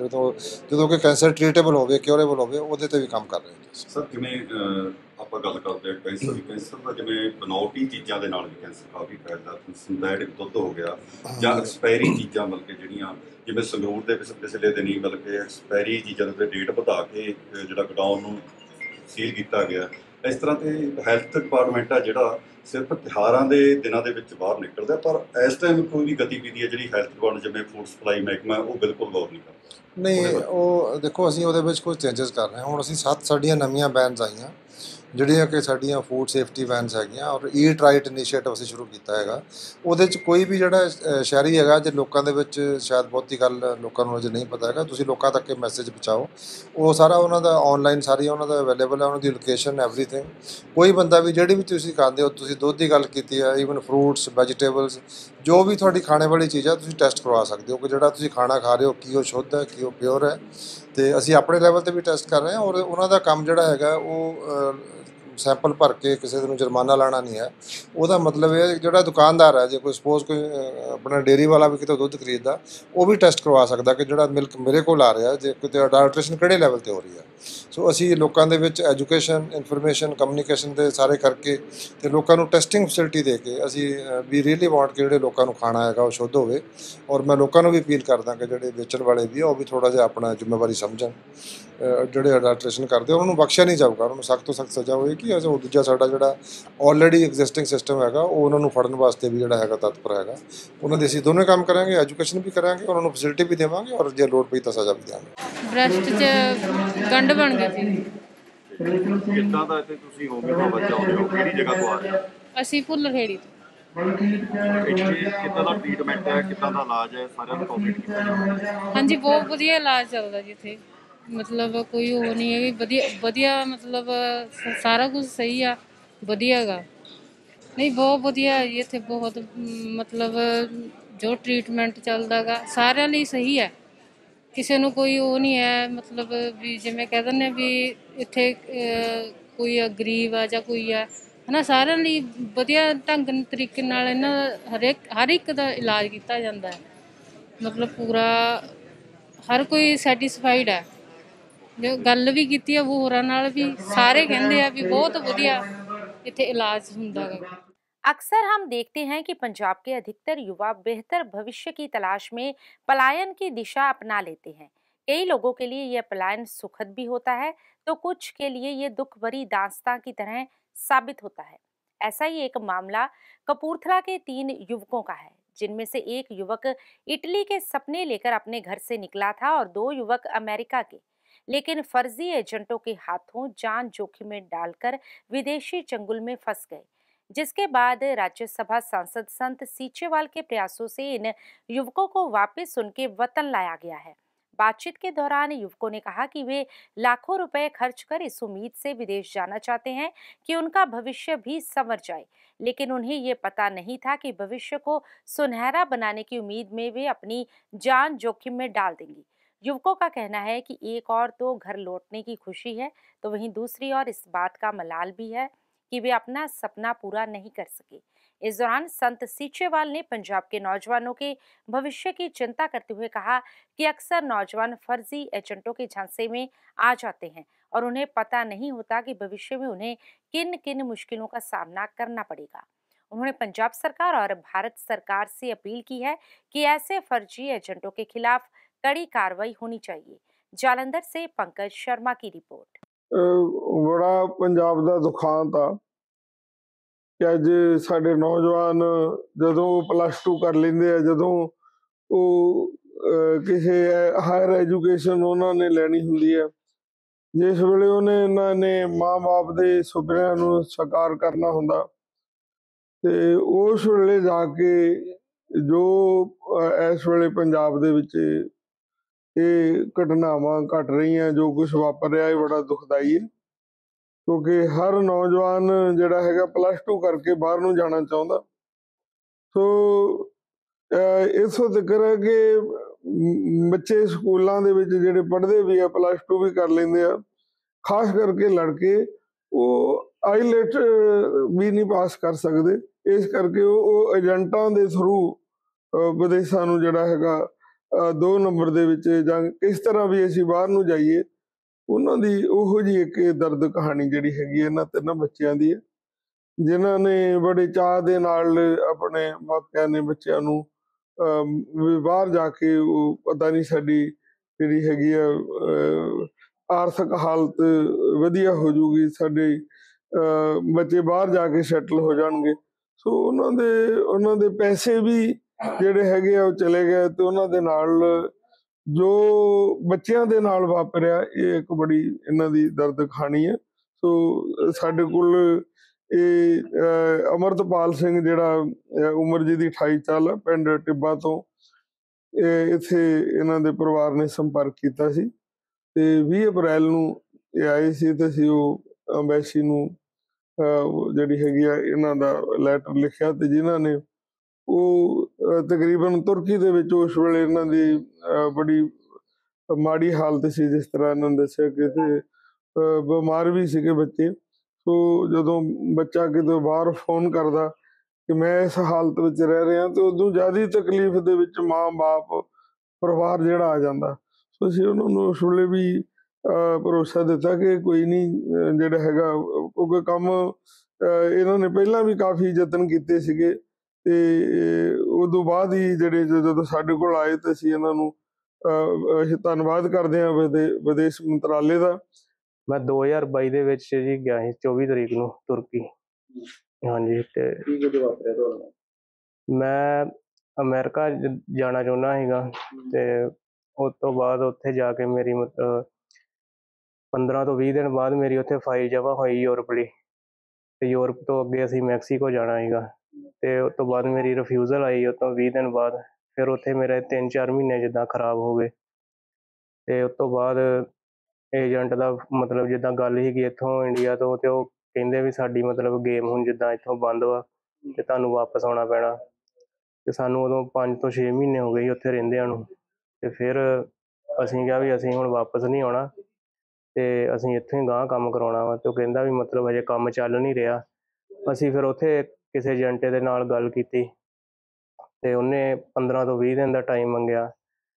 जो कि कैंसर ट्रीटेबल हो क्योरेबल हो भी काम कर रहे हैं। सर जिवें ਆਪਾਂ ਗੱਲ ਕਰਦੇ ਹਾਂ ਕੈਂਸਰ ਦਾ ਜਿਵੇਂ ਬਨਾਵਟੀ ਚੀਜ਼ਾਂ ਦੇ ਨਾਲ ਵੀ ਕੈਂਸਰ ਕਾਫੀ ਫੈਲਦਾ, ਸਿੰਥੈਟਿਕ ਦੁੱਧ ਹੋ ਗਿਆ ਜਾਂ ਐਕਸਪਾਇਰੀ ਚੀਜ਼ਾਂ ਮਤਲਬ ਕਿ ਜਿਹੜੀਆਂ ਜਿਵੇਂ ਸੰਗਰੂਰ ਦੇ ਪਿਛਲੇ ਦਿਨੀ ਮਤਲਬ ਕਿ ਐਕਸਪਾਇਰੀ ਚੀਜ਼ਾਂ ਦੇ ਡੇਟ ਵਧਾ ਕੇ ਜਿਹੜਾ ਗੋਡਾਊਨ ਨੂੰ ਸੀਲ ਕੀਤਾ ਗਿਆ। ਇਸ ਤਰ੍ਹਾਂ ਤੇ ਹੈਲਥ ਡਿਪਾਰਟਮੈਂਟ ਆ ਜਿਹੜਾ ਸਿਰਫ ਤਿਉਹਾਰਾਂ ਦੇ ਦਿਨਾਂ ਦੇ ਵਿੱਚ ਬਾਹਰ ਨਿਕਲਦਾ ਪਰ ਇਸ ਟਾਈਮ ਕੋਈ ਵੀ ਗਤੀਵਿਧੀ ਹੈ ਜਿਹੜੀ ਹੈਲਥ ਡਿਪਾਰਟਮੈਂਟ ਜਿਵੇਂ ਫੂਡ ਸਪਲਾਈ ਮਹਿਕਮਾ ਉਹ ਬਿਲਕੁਲ ਗੌਰ ਨਹੀਂ ਕਰਦਾ। ਨਹੀਂ ਉਹ ਦੇਖੋ ਅਸੀਂ ਉਹਦੇ ਵਿੱਚ ਕੋਈ ਚੇਂਜਸ ਕਰ ਰਹੇ ਹਾਂ। ਹੁਣ ਅਸੀਂ 7 ਸਾਡੀਆਂ ਨਵੀਆਂ ਬੈਨਸ ਆਈਆਂ ਜਿਹੜੀਆਂ ਕਿ ਸਾਡੀਆਂ ਫੂਡ ਸੇਫਟੀ ਵੈਨਸ ਹੈਗੀਆਂ ਔਰ ਈਟ ਰਾਈਟ ਇਨੀਸ਼ੀਏਟਿਵ ਅਸੀਂ ਸ਼ੁਰੂ ਕੀਤਾ ਹੈਗਾ। ਉਹਦੇ 'ਚ ਕੋਈ ਵੀ ਜਿਹੜਾ ਸ਼ਹਿਰੀ ਹੈਗਾ ਜੇ ਲੋਕਾਂ ਦੇ ਵਿੱਚ ਸ਼ਾਇਦ ਬਹੁਤੀ ਗੱਲ ਲੋਕਾਂ ਨੂੰ ਅਜੇ ਨਹੀਂ ਪਤਾ ਹੈਗਾ, ਤੁਸੀਂ ਲੋਕਾਂ ਤੱਕ ਇਹ ਮੈਸੇਜ ਪਹੁੰਚਾਓ। ਉਹ ਸਾਰਾ ਉਹਨਾਂ ਦਾ ਔਨਲਾਈਨ ਸਾਰੀ ਉਹਨਾਂ ਦਾ ਅਵੇਲੇਬਲ ਹੈ, ਉਹਨਾਂ ਦੀ ਲੋਕੇਸ਼ਨ ਐਵਰੀਥਿੰਗ। ਕੋਈ ਬੰਦਾ ਵੀ ਜਿਹੜੀ ਵੀ ਤੁਸੀਂ ਖਾਂਦੇ ਹੋ, ਤੁਸੀਂ ਦੁੱਧ ਦੀ ਗੱਲ ਕੀਤੀ ਹੈ, ਈਵਨ ਫਰੂਟਸ ਵੈਜੀਟੇਬਲਸ ਜੋ ਵੀ ਤੁਹਾਡੀ ਖਾਣੇ ਵਾਲੀ ਚੀਜ਼ ਹੈ ਤੁਸੀਂ ਟੈਸਟ ਕਰਵਾ ਸਕਦੇ ਹੋ ਕਿ ਜਿਹੜਾ ਤੁਸੀਂ ਖਾਣਾ ਖਾ ਰਹੇ ਹੋ ਕੀ ਉਹ ਸ਼ੁੱਧ ਹੈ ਕੀ ਉਹ ਪਿਓਰ ਹੈ। ਅਤੇ ਅਸੀਂ ਆਪਣੇ ਲੈਵਲ 'ਤੇ ਵੀ ਟੈਸਟ ਕਰ ਰਹੇ ਹਾਂ ਔਰ ਉਹਨਾਂ ਦਾ ਕੰਮ ਜਿਹੜਾ ਹੈਗਾ ਉਹ ਸੈਂਪਲ ਭਰ ਕੇ ਕਿਸੇ ਨੂੰ ਜੁਰਮਾਨਾ ਲਾਣਾ ਨਹੀਂ ਹੈ। ਉਹਦਾ ਮਤਲਬ ਇਹ ਜਿਹੜਾ ਦੁਕਾਨਦਾਰ ਹੈ ਜੇ ਕੋਈ ਸਪੋਜ਼ ਕੋਈ ਆਪਣਾ ਡੇਅਰੀ ਵਾਲਾ ਵੀ ਕਿਤੇ ਦੁੱਧ ਖਰੀਦਦਾ ਉਹ ਵੀ ਟੈਸਟ ਕਰਵਾ ਸਕਦਾ ਕਿ ਜਿਹੜਾ ਮਿਲਕ ਮੇਰੇ ਕੋਲ ਆ ਰਿਹਾ ਜੇ ਕਿਤੇ ਅਡਲਟ੍ਰੇਸ਼ਨ ਕਿਹੜੇ ਲੈਵਲ 'ਤੇ ਹੋ ਰਹੀ ਹੈ। ਸੋ ਅਸੀਂ ਲੋਕਾਂ ਦੇ ਵਿੱਚ ਐਜੂਕੇਸ਼ਨ ਇਨਫੋਰਮੇਸ਼ਨ ਕਮਿਊਨੀਕੇਸ਼ਨ ਦੇ ਸਾਰੇ ਕਰਕੇ ਅਤੇ ਲੋਕਾਂ ਨੂੰ ਟੈਸਟਿੰਗ ਫੈਸਿਲਿਟੀ ਦੇ ਕੇ ਅਸੀਂ ਵੀ ਰੀਅਲੀ ਵਾਂਟ ਕਿ ਜਿਹੜੇ ਲੋਕਾਂ ਨੂੰ ਖਾਣਾ ਹੈਗਾ ਉਹ ਸ਼ੁੱਧ ਹੋਵੇ। ਔਰ ਮੈਂ ਲੋਕਾਂ ਨੂੰ ਵੀ ਅਪੀਲ ਕਰਦਾ ਕਿ ਜਿਹੜੇ ਵੇਚਣ ਵਾਲੇ ਵੀ ਆ ਉਹ ਵੀ ਥੋੜ੍ਹਾ ਜਿਹਾ ਆਪਣਾ ਜ਼ਿੰਮੇਵਾਰੀ ਸਮਝਣ। ਜਿਹੜੇ ਅਡਲਟ੍ਰੇਸ਼ਨ ਕਰਦੇ ਉਹਨਾਂ ਨੂੰ ਬਖਸ਼ਿਆ ਨਹੀਂ ਜਾਊਗਾ, ਉਹਨਾਂ ਨੂੰ ਸਖਤ ਤੋਂ ਸਖਤ ਸਜ਼ਾ ਹੋਏਗੀ। ਉਹ ਦੂਜਾ ਸਾਡਾ ਜਿਹੜਾ ਆਲਰੇਡੀ ਐਗਜ਼ਿਸਟਿੰਗ ਸਿਸਟਮ ਹੈਗਾ ਉਹ ਉਹਨਾਂ ਨੂੰ ਫੜਨ ਵਾਸਤੇ ਵੀ ਜਿਹੜਾ ਹੈਗਾ ਤਤਪਰ ਹੈਗਾ। ਉਹਨਾਂ ਦੇ ਅਸੀਂ ਦੋਨੇ ਕੰਮ ਕਰਾਂਗੇ, ਐਜੂਕੇਸ਼ਨ ਵੀ ਕਰਾਂਗੇ, ਉਹਨਾਂ ਨੂੰ ਫੈਸਿਲਿਟੀ ਵੀ ਦੇਵਾਂਗੇ ਔਰ ਜੇ ਲੋੜ ਪਈ ਤਾਂ ਸਜ਼ਾ ਵੀ ਦੇਵਾਂਗੇ। ਬ੍ਰੈਸਟ 'ਚ ਗੰਢ ਬਣ ਗਈ ਸੀ। ਕਿੱਦਾਂ ਦਾ ਇੱਥੇ ਤੁਸੀਂ ਹੋਮੇ ਤੋਂ ਬੱਚਾ ਆਉਂਦੇ ਹੋ, ਕਿਹੜੀ ਜਗ੍ਹਾ ਤੋਂ ਆ ਰਹੇ ਹੋ? ਅਸੀਂ ਭੁੱਲਰ ਖੇੜੀ ਤੋਂ। ਇੱਥੇ ਕਿੱਦਾਂ ਦਾ ਟ੍ਰੀਟਮੈਂਟ ਹੈ, ਕਿੱਦਾਂ ਦਾ ਇਲਾਜ ਹੈ, ਸਾਰਿਆਂ ਨੂੰ ਕੋਆਪਰੇਟ ਕੀਤਾ ਜਾਂਦਾ? ਹਾਂਜੀ ਬਹੁਤ ਵਧੀਆ ਇਲਾਜ ਚੱਲਦਾ ਜੀ ਇੱਥੇ, ਮਤਲਬ ਕੋਈ ਉਹ ਨਹੀਂ ਹੈ ਵਧੀਆ ਵਧੀਆ ਮਤਲਬ ਸਾਰਾ ਕੁਝ ਸਹੀ ਆ ਵਧੀਆ ਹੈਗਾ। ਨਹੀਂ ਬਹੁਤ ਵਧੀਆ ਜੀ ਇੱਥੇ ਬਹੁਤ ਮਤਲਬ ਜੋ ਟ੍ਰੀਟਮੈਂਟ ਚੱਲਦਾ ਗਾ ਸਾਰਿਆਂ ਲਈ ਸਹੀ ਹੈ ਕਿਸੇ ਨੂੰ ਕੋਈ ਉਹ ਨਹੀਂ ਹੈ, ਮਤਲਬ ਵੀ ਜਿਵੇਂ ਕਹਿ ਦਿੰਦੇ ਆ ਵੀ ਇੱਥੇ ਕੋਈ ਗਰੀਬ ਆ ਜਾਂ ਕੋਈ ਆ, ਹਨਾ, ਸਾਰਿਆਂ ਲਈ ਵਧੀਆ ਢੰਗ ਤਰੀਕੇ ਨਾਲ ਇਹਨਾਂ ਦਾ ਹਰ ਇੱਕ ਦਾ ਇਲਾਜ ਕੀਤਾ ਜਾਂਦਾ ਹੈ। ਮਤਲਬ ਪੂਰਾ ਹਰ ਕੋਈ ਸੈਟੀਸਫਾਈਡ ਹੈ। ਜੋ ਗੱਲ ਵੀ ਕੀਤੀ ਆ ਉਹ ਹੋਰਾਂ ਨਾਲ ਵੀ, ਸਾਰੇ ਕਹਿੰਦੇ ਆ ਵੀ ਬਹੁਤ ਵਧੀਆ ਇੱਥੇ इलाज ਹੁੰਦਾ है। अक्सर हम देखते हैं कि पंजाब के अधिकतर युवा बेहतर भविष्य की तलाश में पलायन की दिशा अपना लेते हैं। कई लोगों के लिए यह पलायन सुखद भी होता है, तो कुछ के लिए यह दुख भरी दास्तां की तरह साबित होता है। ऐसा ही एक मामला कपूरथला के 3 युवकों का है, जिनमें से एक युवक इटली के सपने लेकर अपने घर से निकला था और 2 युवक अमेरिका के, लेकिन फर्जी एजेंटों के हाथों जान जोखिम में डालकर विदेशी चंगुल में फंस गए, जिसके बाद राज्यसभा सांसद संत सीचेवाल के प्रयासों से इन युवकों को वापस उनके वतन लाया गया है। बातचीत के दौरान युवकों ने कहा कि वे लाखों रुपए खर्च कर इस उम्मीद से विदेश जाना चाहते हैं कि उनका भविष्य भी संवर जाए, लेकिन उन्हें ये पता नहीं था कि भविष्य को सुनहरा बनाने की उम्मीद में वे अपनी जान जोखिम में डाल देंगे। युवकों का कहना है कि एक और तो घर लौटने की खुशी है, तो वहीं दूसरी ओर इस बात का मलाल भी है कि वे अपना सपना पूरा नहीं कर सके। इस दौरान संत सीचेवाल ने पंजाब के नौजवानों के भविष्य की चिंता करते हुए कहा कि अक्सर नौजवान फर्जी एजेंटों के झांसे में आ जाते हैं और उन्हें पता नहीं होता कि भविष्य में उन्हें किन किन मुश्किलों का सामना करना पड़ेगा। उन्होंने पंजाब सरकार और भारत सरकार से अपील की है कि ऐसे फर्जी एजेंटों के खिलाफ कड़ी कार्रवाई होनी चाहिए। जालंधर से पंकज शर्मा की रिपोर्ट। बड़ा पंजाब का दुखांत आ कि अज साडे नौजवान जदों +2 कर लेंदे आ, जदों किसी हायर एजुकेशन उन्होंने लैनी हुंदी है, जिस वेले उन्होंने माँ बाप के सुपनिਆਂ ਨੂੰ साकार करना हुंदा ते उस वेले जाके जो इस वेले पंजाब दे विच ਇਹ ਘਟਨਾਵਾਂ ਘਟ ਰਹੀਆਂ, ਜੋ ਕੁਝ ਵਾਪਰ ਰਿਹਾ, ਇਹ ਬੜਾ ਦੁਖਦਾਈ ਹੈ। ਕਿਉਂਕਿ ਹਰ ਨੌਜਵਾਨ ਜਿਹੜਾ ਹੈਗਾ +2 ਕਰਕੇ ਬਾਹਰ ਨੂੰ ਜਾਣਾ ਚਾਹੁੰਦਾ। ਸੋ ਇਸੋ ਜ਼ਿਕਰ ਹੈ ਕਿ ਬੱਚੇ ਸਕੂਲਾਂ ਦੇ ਵਿੱਚ ਜਿਹੜੇ ਪੜ੍ਹਦੇ ਵੀ ਆ, +2 ਵੀ ਕਰ ਲੈਂਦੇ ਆ, ਖਾਸ ਕਰਕੇ ਲੜਕੇ, ਉਹ ਆਈਲੈਟ ਵੀ ਨਹੀਂ ਪਾਸ ਕਰ ਸਕਦੇ। ਇਸ ਕਰਕੇ ਉਹ ਏਜੰਟਾਂ ਦੇ ਥਰੂ ਵਿਦੇਸ਼ਾਂ ਨੂੰ ਜਿਹੜਾ ਹੈਗਾ 2 ਨੰਬਰ ਦੇ ਵਿੱਚ ਜਾਂ ਕਿਸ ਤਰ੍ਹਾਂ ਵੀ ਅਸੀਂ ਬਾਹਰ ਨੂੰ ਜਾਈਏ, ਉਹਨਾਂ ਦੀ ਉਹੋ ਜਿਹੀ ਇੱਕ ਦਰਦ ਕਹਾਣੀ ਜਿਹੜੀ ਹੈਗੀ ਇਹਨਾਂ 3 ਬੱਚਿਆਂ ਦੀ ਹੈ, ਜਿਨ੍ਹਾਂ ਨੇ ਬੜੇ ਚਾਅ ਦੇ ਨਾਲ ਆਪਣੇ ਮਾਪਿਆਂ ਨੇ ਬੱਚਿਆਂ ਨੂੰ ਵੀ ਬਾਹਰ ਜਾ ਕੇ ਉਹ ਪਤਾ ਨਹੀਂ ਸਾਡੀ ਜਿਹੜੀ ਹੈਗੀ ਆ ਆਰਥਿਕ ਹਾਲਤ ਵਧੀਆ ਹੋ ਜੂਗੀ, ਸਾਡੇ ਬੱਚੇ ਬਾਹਰ ਜਾ ਕੇ ਸੈਟਲ ਹੋ ਜਾਣਗੇ। ਸੋ ਉਹਨਾਂ ਦੇ ਪੈਸੇ ਵੀ ਜਿਹੜੇ ਹੈਗੇ ਆ ਉਹ ਚਲੇ ਗਏ ਤੇ ਉਹਨਾਂ ਦੇ ਨਾਲ ਜੋ ਬੱਚਿਆਂ ਦੇ ਨਾਲ ਵਾਪਰਿਆ, ਇਹ ਇੱਕ ਬੜੀ ਇਹਨਾਂ ਦੀ ਦਰਦ ਕਹਾਣੀ ਹੈ। ਸੋ ਸਾਡੇ ਕੋਲ ਇਹ ਅਮਰਤਪਾਲ ਸਿੰਘ, ਜਿਹੜਾ ਉਮਰ ਜਿਹਦੀ 28 ਸਾਲ ਹੈ, ਪਿੰਡ ਟਿੱਬਾ ਤੋਂ, ਇੱਥੇ ਇਹਨਾਂ ਦੇ ਪਰਿਵਾਰ ਨੇ ਸੰਪਰਕ ਕੀਤਾ ਸੀ ਤੇ 20 ਅਪ੍ਰੈਲ ਨੂੰ ਇਹ ਆਏ ਸੀ ਤੇ ਅਸੀਂ ਉਹ ਅੰਬੈਸੀ ਨੂੰ ਜਿਹੜੀ ਹੈਗੀ ਆ ਇਹਨਾਂ ਦਾ ਲੈਟਰ ਲਿਖਿਆ ਤੇ ਜਿਨ੍ਹਾਂ ਨੇ ਉਹ ਤਕਰੀਬਨ ਤੁਰਕੀ ਦੇ ਵਿੱਚ ਉਸ ਵੇਲੇ ਇਹਨਾਂ ਦੀ ਬੜੀ ਮਾੜੀ ਹਾਲਤ ਸੀ, ਜਿਸ ਤਰ੍ਹਾਂ ਇਹਨਾਂ ਨੇ ਦੱਸਿਆ ਕਿ ਤੇ ਬਿਮਾਰ ਵੀ ਸੀਗੇ ਬੱਚੇ। ਸੋ ਜਦੋਂ ਬੱਚਾ ਕਿਤੇ ਬਾਹਰ ਫੋਨ ਕਰਦਾ ਕਿ ਮੈਂ ਇਸ ਹਾਲਤ ਵਿੱਚ ਰਹਿ ਰਿਹਾ, ਤੇ ਉਦੋਂ ਜ਼ਿਆਦਾ ਤਕਲੀਫ ਦੇ ਵਿੱਚ ਮਾਂ ਬਾਪ ਪਰਿਵਾਰ ਜਿਹੜਾ ਆ ਜਾਂਦਾ। ਸੋ ਅਸੀਂ ਉਹਨਾਂ ਨੂੰ ਉਸ ਵੇਲੇ ਵੀ ਭਰੋਸਾ ਦਿੱਤਾ ਕਿ ਕੋਈ ਨਹੀਂ, ਜਿਹੜਾ ਹੈਗਾ, ਕਿਉਂਕਿ ਕੰਮ ਇਹਨਾਂ ਨੇ ਪਹਿਲਾਂ ਵੀ ਕਾਫੀ ਯਤਨ ਕੀਤੇ ਸੀਗੇ ਤੇ ਉਦੋਂ ਬਾਅਦ ਹੀ ਜਿਹੜੇ ਜਦੋਂ ਸਾਡੇ ਕੋਲ ਆਏ ਤੇ ਅਸੀਂ ਇਹਨਾਂ ਨੂੰ ਅਸੀਂ ਧੰਨਵਾਦ ਕਰਦੇ ਹਾਂ ਵਿਦੇਸ਼ ਮੰਤਰਾਲੇ ਦਾ। ਮੈਂ 2022 ਦੇ ਵਿੱਚ ਜੀ ਗਿਆ ਸੀ 24 ਤਰੀਕ ਨੂੰ ਤੁਰਕੀ। ਹਾਂਜੀ, ਤੇ ਕੀ ਕੁਝ ਵਾਪਰਿਆ ਤੁਹਾਨੂੰ? ਮੈਂ ਅਮਰੀਕਾ ਜਾਣਾ ਚਾਹੁੰਦਾ ਸੀਗਾ ਤੇ ਉਸ ਤੋਂ ਬਾਅਦ ਉੱਥੇ ਜਾ ਕੇ ਮੇਰੀ ਮਤਲਬ 15 ਤੋਂ 20 ਦਿਨ ਬਾਅਦ ਮੇਰੀ ਉੱਥੇ ਫਾਈਲ ਜਮ੍ਹਾਂ ਹੋਈ ਯੂਰਪ ਲਈ, ਤੇ ਯੂਰਪ ਤੋਂ ਅੱਗੇ ਅਸੀਂ ਮੈਕਸੀਕੋ ਜਾਣਾ ਸੀਗਾ ਤੇ ਉਸ ਤੋਂ ਬਾਅਦ ਮੇਰੀ ਰਿਫਿਊਜ਼ਲ ਆਈ। ਉਸ ਤੋਂ 20 ਦਿਨ ਬਾਅਦ ਫਿਰ ਉੱਥੇ ਮੇਰੇ 3-4 ਮਹੀਨੇ ਜਿੱਦਾਂ ਖਰਾਬ ਹੋ ਗਏ ਤੇ ਉਸ ਤੋਂ ਬਾਅਦ ਏਜੰਟ ਦਾ ਮਤਲਬ ਜਿੱਦਾਂ ਗੱਲ ਸੀਗੀ ਇੱਥੋਂ ਇੰਡੀਆ ਤੋਂ, ਤੇ ਉਹ ਕਹਿੰਦੇ ਵੀ ਸਾਡੀ ਮਤਲਬ ਗੇਮ ਹੁਣ ਜਿੱਦਾਂ ਇੱਥੋਂ ਬੰਦ ਵਾ ਤੇ ਤੁਹਾਨੂੰ ਵਾਪਸ ਆਉਣਾ ਪੈਣਾ। ਤੇ ਸਾਨੂੰ ਉਦੋਂ 5 ਤੋਂ 6 ਮਹੀਨੇ ਹੋ ਗਏ ਸੀ ਉੱਥੇ ਰਹਿੰਦਿਆਂ ਨੂੰ। ਤੇ ਫਿਰ ਅਸੀਂ ਕਿਹਾ ਵੀ ਅਸੀਂ ਹੁਣ ਵਾਪਸ ਨਹੀਂ ਆਉਣਾ ਤੇ ਅਸੀਂ ਇੱਥੋਂ ਹੀ ਗਾਂਹ ਕੰਮ ਕਰਾਉਣਾ ਵਾ। ਤੇ ਉਹ ਕਹਿੰਦਾ ਵੀ ਮਤਲਬ ਹਜੇ ਕੰਮ ਚੱਲ ਨਹੀਂ ਰਿਹਾ। ਅਸੀਂ ਫਿਰ ਉੱਥੇ ਕਿਸੇ ਏਜੰਟੇ ਦੇ ਨਾਲ ਗੱਲ ਕੀਤੀ ਤੇ ਉਹਨੇ 15 ਤੋਂ 20 ਦਿਨ ਦਾ ਟਾਈਮ ਮੰਗਿਆ।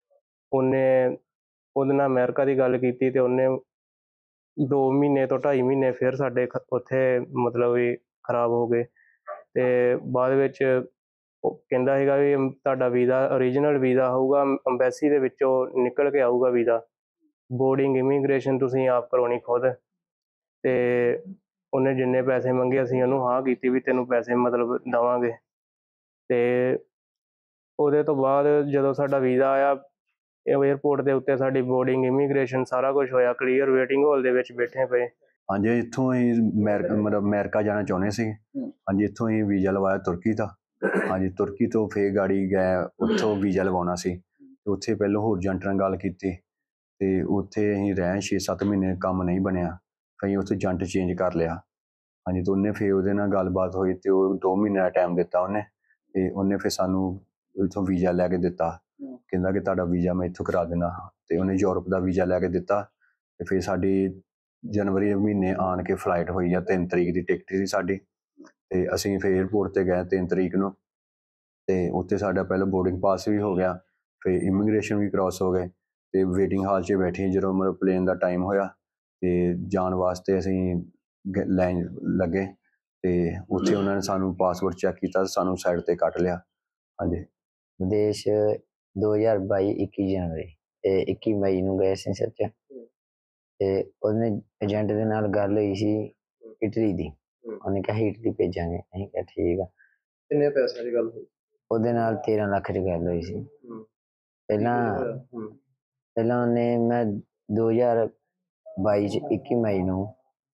ਉਹਦੇ ਨਾਲ ਅਮਰੀਕਾ ਦੀ ਗੱਲ ਕੀਤੀ ਤੇ ਉਹਨੇ 2 ਮਹੀਨੇ ਤੋਂ 2.5 ਮਹੀਨੇ ਫਿਰ ਸਾਡੇ ਉੱਥੇ ਮਤਲਬ ਵੀ ਖਰਾਬ ਹੋ ਗਏ। ਤੇ ਬਾਅਦ ਵਿੱਚ ਉਹ ਕਹਿੰਦਾ ਸੀਗਾ ਵੀ ਤੁਹਾਡਾ ਵੀਜ਼ਾ ਓਰੀਜਨਲ ਵੀਜ਼ਾ ਹੋਊਗਾ, ਅੰਬੈਸੀ ਦੇ ਵਿੱਚੋਂ ਨਿਕਲ ਕੇ ਆਊਗਾ ਵੀਜ਼ਾ, ਬੋਰਡਿੰਗ ਇਮੀਗ੍ਰੇਸ਼ਨ ਤੁਸੀਂ ਆਪ ਕਰਾਉਣੀ ਖੁਦ। ਤੇ ਉਹਨੇ ਜਿੰਨੇ ਪੈਸੇ ਮੰਗੇ ਅਸੀਂ ਉਹਨੂੰ ਹਾਂ ਕੀਤੀ ਵੀ ਤੈਨੂੰ ਪੈਸੇ ਮਤਲਬ ਦੇਵਾਂਗੇ। ਤੇ ਉਹਦੇ ਤੋਂ ਬਾਅਦ ਜਦੋਂ ਸਾਡਾ ਵੀਜ਼ਾ ਆਇਆ, ਏਅਰਪੋਰਟ ਦੇ ਉੱਤੇ ਸਾਡੀ ਬੋਰਡਿੰਗ ਇਮੀਗ੍ਰੇਸ਼ਨ ਸਾਰਾ ਕੁਝ ਹੋਇਆ ਕਲੀਅਰ, ਵੇਟਿੰਗ ਹਾਲ ਦੇ ਵਿੱਚ ਬੈਠੇ ਪਏ। ਹਾਂਜੀ, ਇੱਥੋਂ ਹੀ ਅਮਰੀਕਾ ਜਾਣਾ ਚਾਹੁੰਦੇ ਸੀ। ਹਾਂਜੀ, ਇੱਥੋਂ ਹੀ ਵੀਜ਼ਾ ਲਵਾਇਆ ਤੁਰਕੀ ਦਾ। ਹਾਂਜੀ, ਤੁਰਕੀ ਤੋਂ ਫੇਰ ਗਾੜੀ ਗਏ, ਉੱਥੋਂ ਵੀਜ਼ਾ ਲਵਾਉਣਾ ਸੀ। ਉੱਥੇ ਪਹਿਲਾਂ ਹੋਰ ਏਜੰਟ ਨਾਲ ਗੱਲ ਕੀਤੀ ਤੇ ਉੱਥੇ ਅਸੀਂ ਰਹੇ 6-7 ਮਹੀਨੇ, ਕੰਮ ਨਹੀਂ ਬਣਿਆ। ਫਿਰ ਉੱਥੇ ਏਜੰਟ ਚੇਂਜ ਕਰ ਲਿਆ। ਹਾਂਜੀ, ਤੇ ਉਹਨੇ ਫਿਰ ਉਹਦੇ ਨਾਲ ਗੱਲਬਾਤ ਹੋਈ ਤੇ ਉਹ 2 ਮਹੀਨੇ ਦਾ ਟਾਈਮ ਦਿੱਤਾ ਉਹਨੇ। ਤੇ ਉਹਨੇ ਫਿਰ ਸਾਨੂੰ ਇੱਥੋਂ ਵੀਜ਼ਾ ਲੈ ਕੇ ਦਿੱਤਾ। ਕਹਿੰਦਾ ਕਿ ਤੁਹਾਡਾ ਵੀਜ਼ਾ ਮੈਂ ਇੱਥੋਂ ਕਰਾ ਦਿੰਦਾ। ਤੇ ਉਹਨੇ ਯੂਰਪ ਦਾ ਵੀਜ਼ਾ ਲੈ ਕੇ ਦਿੱਤਾ। ਤੇ ਫਿਰ ਸਾਡੀ ਜਨਵਰੀ ਮਹੀਨੇ ਆਣ ਕੇ ਫਲਾਈਟ ਹੋਈ ਆ। 3 ਤਰੀਕ ਦੀ ਟਿਕਟ ਸੀ ਸਾਡੀ। ਤੇ ਅਸੀਂ ਫਿਰ ਏਅਰਪੋਰਟ ਤੇ ਗਏ 3 ਤਰੀਕ ਨੂੰ। ਤੇ ਉੱਥੇ ਸਾਡਾ ਪਹਿਲਾਂ ਬੋਰਡਿੰਗ ਪਾਸ ਵੀ ਹੋ ਗਿਆ, ਫਿਰ ਇਮੀਗ੍ਰੇਸ਼ਨ ਵੀ ਕ੍ਰਾਸ ਹੋ ਗਏ। ਤੇ ਵੇਟਿੰਗ ਹਾਲ 'ਚ ਬੈਠੇ ਜਦੋਂ ਮਤਲਬ ਪਲੇਨ ਦਾ ਟਾਈਮ ਹੋਇਆ ਤੇ ਜਾਣ ਵਾਸਤੇ ਅਸੀਂ ਲਾਈਨ ਲੱਗੇ। ਤੇ ਉੱਥੇ ਉਹਨਾਂ ਨੇ ਸਾਨੂੰ ਪਾਸਪੋਰਟ ਚੈੱਕ ਕੀਤਾ, ਸਾਨੂੰ ਸਾਈਡ ਤੇ ਕੱਟ ਲਿਆ। ਹਾਂਜੀ, ਵਿਦੇਸ਼ 2022 21 ਜਨਵਰੀ ਤੇ 21 ਮਈ ਨੂੰ ਗਏ ਸੀ ਸੱਚ। ਤੇ ਉਹਨੇ ਏਜੰਟ ਦੇ ਨਾਲ ਗੱਲ ਹੋਈ ਸੀ ਇਟਲੀ ਦੀ। ਉਹਨੇ ਕਿਹਾ ਇਟਲੀ ਭੇਜਾਂਗੇ। ਅਸੀਂ ਕਿਹਾ ਠੀਕ ਆ। ਕਿੰਨੇ ਪੈਸਿਆਂ ਦੀ ਗੱਲ ਹੋਈ? ਉਹਦੇ ਨਾਲ 13 ਲੱਖ ਦੀ ਗੱਲ ਹੋਈ ਸੀ। ਪਹਿਲਾਂ ਉਹਨੇ ਮੈਂ 2022 ਚ 21 ਮਈ ਨੂੰ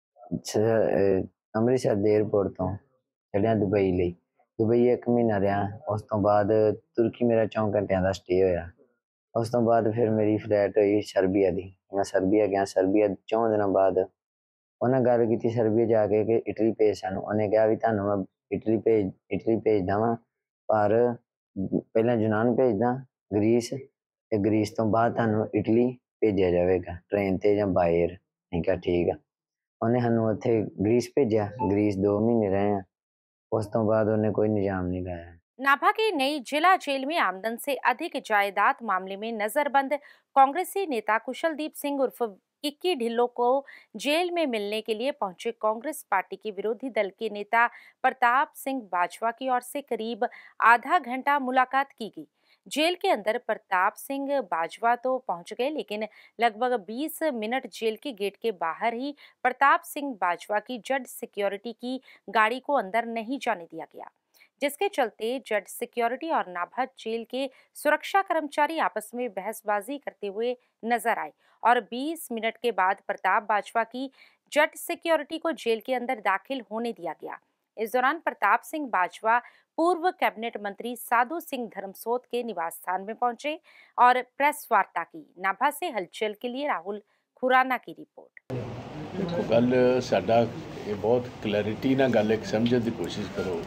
ਅੰਮ੍ਰਿਤਸਰ ਦੇ ਏਅਰਪੋਰਟ ਤੋਂ ਚੱਲਿਆ ਦੁਬਈ ਲਈ। ਦੁਬਈ 1 ਮਹੀਨਾ ਰਿਹਾ। ਉਸ ਤੋਂ ਬਾਅਦ ਤੁਰਕੀ ਮੇਰਾ 4 ਘੰਟਿਆਂ ਦਾ ਸਟੇ ਹੋਇਆ। ਉਸ ਤੋਂ ਬਾਅਦ ਫਿਰ ਮੇਰੀ ਫਲਾਈਟ ਹੋਈ ਸਰਬੀਆ ਦੀ। ਮੈਂ ਸਰਬੀਆ ਗਿਆ। ਸਰਬੀਆ 4 ਦਿਨਾਂ ਬਾਅਦ ਉਹਨਾਂ ਗੱਲ ਕੀਤੀ ਸਰਬੀਆ ਜਾ ਕੇ ਕਿ ਇਟਲੀ ਭੇਜ ਸਾਨੂੰ। ਉਹਨੇ ਕਿਹਾ ਵੀ ਤੁਹਾਨੂੰ ਮੈਂ ਇਟਲੀ ਭੇਜਦਾ ਵਾਂ, ਪਰ ਪਹਿਲਾਂ ਯੂਨਾਨ ਭੇਜਦਾ, ਗ੍ਰੀਸ, ਤੇ ਗ੍ਰੀਸ ਤੋਂ ਬਾਅਦ ਤੁਹਾਨੂੰ ਇਟਲੀ ਭੇਜਿਆ ਜਾਵੇਗਾ ਟ੍ਰੇਨ 'ਤੇ ਜਾਂ ਬਾਏ ਏਅਰ। ਅਸੀਂ ਕਿਹਾ ਠੀਕ ਆ। ਉਹਨੇ ਸਾਨੂੰ ਉੱਥੇ ਗ੍ਰੀਸ ਭੇਜਿਆ। गरीस 2 महीने रहे हैं। उस तो बाद उन्हें कोई निजाम नहीं लाया। नाभा की नई जिला जेल में आमदन से अधिक जायदाद मामले में नजरबंद कांग्रेसी नेता कुशलदीप सिंह उर्फ किक्की ढिल्लों को जेल में मिलने के लिए पहुंचे कांग्रेस पार्टी के विरोधी दल के नेता प्रताप सिंह बाजवा की ओर से करीब आधा घंटा मुलाकात की गई। जेल के अंदर प्रताप सिंह बाजवा तो पहुंच गए, लेकिन लगभग 20 मिनट जेल के गेट के बाहर ही प्रताप सिंह बाजवा की जज सिक्योरिटी की गाड़ी को अंदर नहीं जाने दिया गया, जिसके चलते जज सिक्योरिटी और नाभा जेल के सुरक्षा कर्मचारी आपस में बहसबाजी करते हुए नजर आए और 20 मिनट के बाद प्रताप बाजवा की जज सिक्योरिटी को जेल के अंदर दाखिल होने दिया गया। इस दौरान प्रताप सिंह बाजवा पूर्व कैबिनेट मंत्री साधु सिंह धर्मसोत के निवास स्थान में पहुंचे और प्रेस वार्ता की। नाभा से हलचल के लिए राहुल खुराना की रिपोर्ट। देखो गल साडा ये बहुत क्लैरिटी ना गल एक समझने की कोशिश करो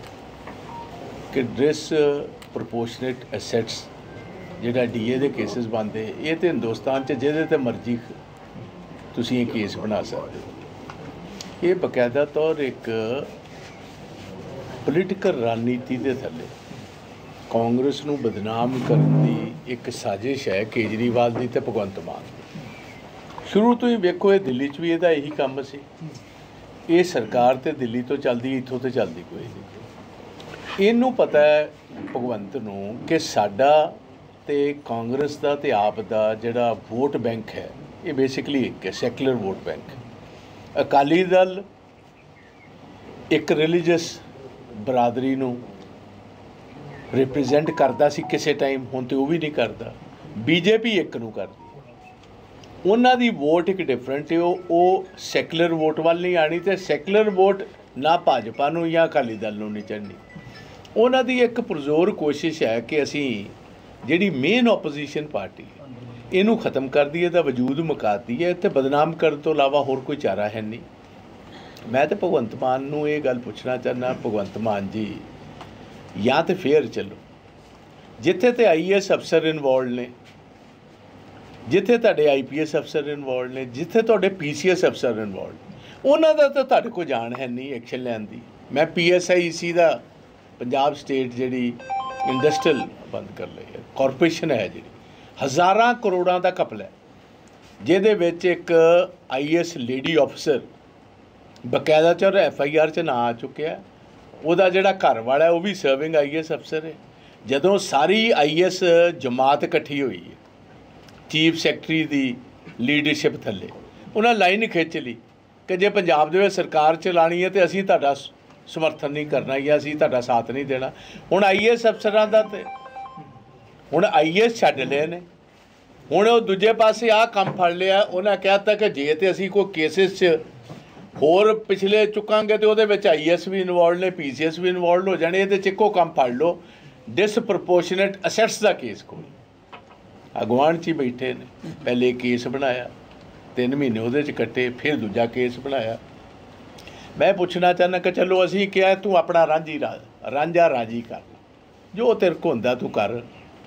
कि डिस प्रपोर्शनेट एसेट्स जिहड़ा DA दे केसेस बनते ये तो हिंदुस्तान च जिहदे ते मर्जी तुसीं ये केस बना सकते हो। ये बकायदा तौर एक पोलिटिकल रणनीति के थले कांग्रेस नूं बदनाम करने की एक साजिश है केजरीवाल की ते भगवंत मान की। शुरू तो ही वेखो ये दिल्ली च भी इहदा यही काम सी। ये सरकार तो दिल्ली तो चलती, इत्थों तो चलती कोई नहीं। इनू पता है भगवंत नूं कि साडा ते कांग्रेस दा ते आप दा जिहड़ा वोट बैंक है ये बेसिकली एक है secular vote bank. Akali Dal एक रिलीजियस बरादरी नूं रिप्रजेंट करता सी किसी टाइम, हुण ते वो भी नहीं करता। BJP एक नूं करदी। उन्हां दी वोट एक डिफरेंट है। वो सैकुलर वोट वाल नहीं आनी ते सैकुलर वोट ना भाजपा नूं या अकाली दल नूं नहीं चढ़नी। उन्हां दी एक पुरजोर कोशिश है कि असीं जिहड़ी मेन ओपोजिशन पार्टी इनू खत्म कर दईए, दा वजूद मुका दईए ते बदनाम करन तो इलावा होर कोई चारा है नहीं। मैं तो भगवंत मान नूं ये गल पुछना चाहना, भगवंत मान जी या तो फेर चलो जिथे ते IAS अफसर इनवॉल्व ने, ਜਿੱਥੇ ਤੁਹਾਡੇ IPS ਅਫਸਰ ਇਨਵੋਲਡ ਨੇ, ਜਿੱਥੇ ਤੁਹਾਡੇ PCS ਅਫਸਰ ਇਨਵੋਲਡ, ਉਹਨਾਂ ਦਾ ਤਾਂ ਤੁਹਾਡੇ ਕੋਲ ਜਾਣ ਹੈ ਨਹੀਂ ਐਕਸ਼ਨ ਲੈਣ ਦੀ। ਮੈਂ PSIEC ਦਾ ਪੰਜਾਬ ਸਟੇਟ ਜਿਹੜੀ ਇੰਡਸਟਰੀਅਲ ਬੰਦ ਕਰ ਲਈ ਹੈ, ਕਾਰਪੋਰੇਸ਼ਨ ਹੈ ਜਿਹੜੀ ਹਜ਼ਾਰਾਂ ਕਰੋੜਾਂ ਦਾ ਘਪਲਾ ਹੈ, ਜਿਹਦੇ ਵਿੱਚ ਇੱਕ IAS ਲੇਡੀ ਅਫਸਰ ਬਕਾਇਦਾ ਚ FIR 'ਚ ਨਾ ਆ ਚੁੱਕਿਆ। ਉਹਦਾ ਜਿਹੜਾ ਘਰ ਵਾਲਾ ਉਹ ਵੀ ਸਰਵਿੰਗ IAS ਅਫਸਰ ਹੈ। ਜਦੋਂ ਸਾਰੀ IAS ਜਮਾਤ ਇਕੱਠੀ ਹੋਈ ਹੈ ਚੀਫ ਸੈਕਟਰੀ ਦੀ ਲੀਡਰਸ਼ਿਪ ਥੱਲੇ, ਉਹਨਾਂ ਲਾਈਨ ਖਿੱਚ ਲਈ ਕਿ ਜੇ ਪੰਜਾਬ ਦੇ ਵਿੱਚ ਸਰਕਾਰ ਚਲਾਉਣੀ ਹੈ ਤਾਂ ਅਸੀਂ ਤੁਹਾਡਾ ਸਮਰਥਨ ਨਹੀਂ ਕਰਨਾ ਜਾਂ ਅਸੀਂ ਤੁਹਾਡਾ ਸਾਥ ਨਹੀਂ ਦੇਣਾ। ਹੁਣ IAS ਅਫਸਰਾਂ ਦਾ ਤੇ ਹੁਣ IAS ਛੱਡ ਲਏ ਨੇ, ਹੁਣ ਉਹ ਦੂਜੇ ਪਾਸੇ ਆਹ ਕੰਮ ਫੜ ਲਿਆ। ਉਹਨਾਂ ਕਹਿ ਦਿੱਤਾ ਕਿ ਜੇ ਤੇ ਅਸੀਂ ਕੋਈ ਕੇਸਿਸ 'ਚ ਹੋਰ ਪਿਛਲੇ ਚੁੱਕਾਂਗੇ ਤੇ ਉਹਦੇ ਵਿੱਚ IAS ਵੀ ਇਨਵੋਲਡ ਨੇ, PCS ਵੀ ਇਨਵੋਲਡ ਹੋ ਜਾਣੇ। ਇਹਦੇ 'ਚ ਇੱਕੋ ਕੰਮ ਫੜ ਲਓ, ਡਿਸਪ੍ਰਪੋਰਸ਼ਨੇਟ ਅਸੈਟਸ ਦਾ ਕੇਸ ਕੋਲ ਅਗਵਾਨ 'ਚ ਹੀ ਬੈਠੇ ਨੇ। ਪਹਿਲੇ ਕੇਸ ਬਣਾਇਆ, 3 ਮਹੀਨੇ ਉਹਦੇ 'ਚ ਕੱਟੇ, ਫਿਰ ਦੂਜਾ ਕੇਸ ਬਣਾਇਆ। ਮੈਂ ਪੁੱਛਣਾ ਚਾਹੁੰਦਾ ਕਿ ਚਲੋ ਅਸੀਂ ਕਿਹਾ ਤੂੰ ਆਪਣਾ ਰਾਂਝਾ ਰਾਜੀ ਕਰ, ਜੋ ਤੇਰੇ ਕੋਲ ਹੁੰਦਾ ਤੂੰ ਕਰ।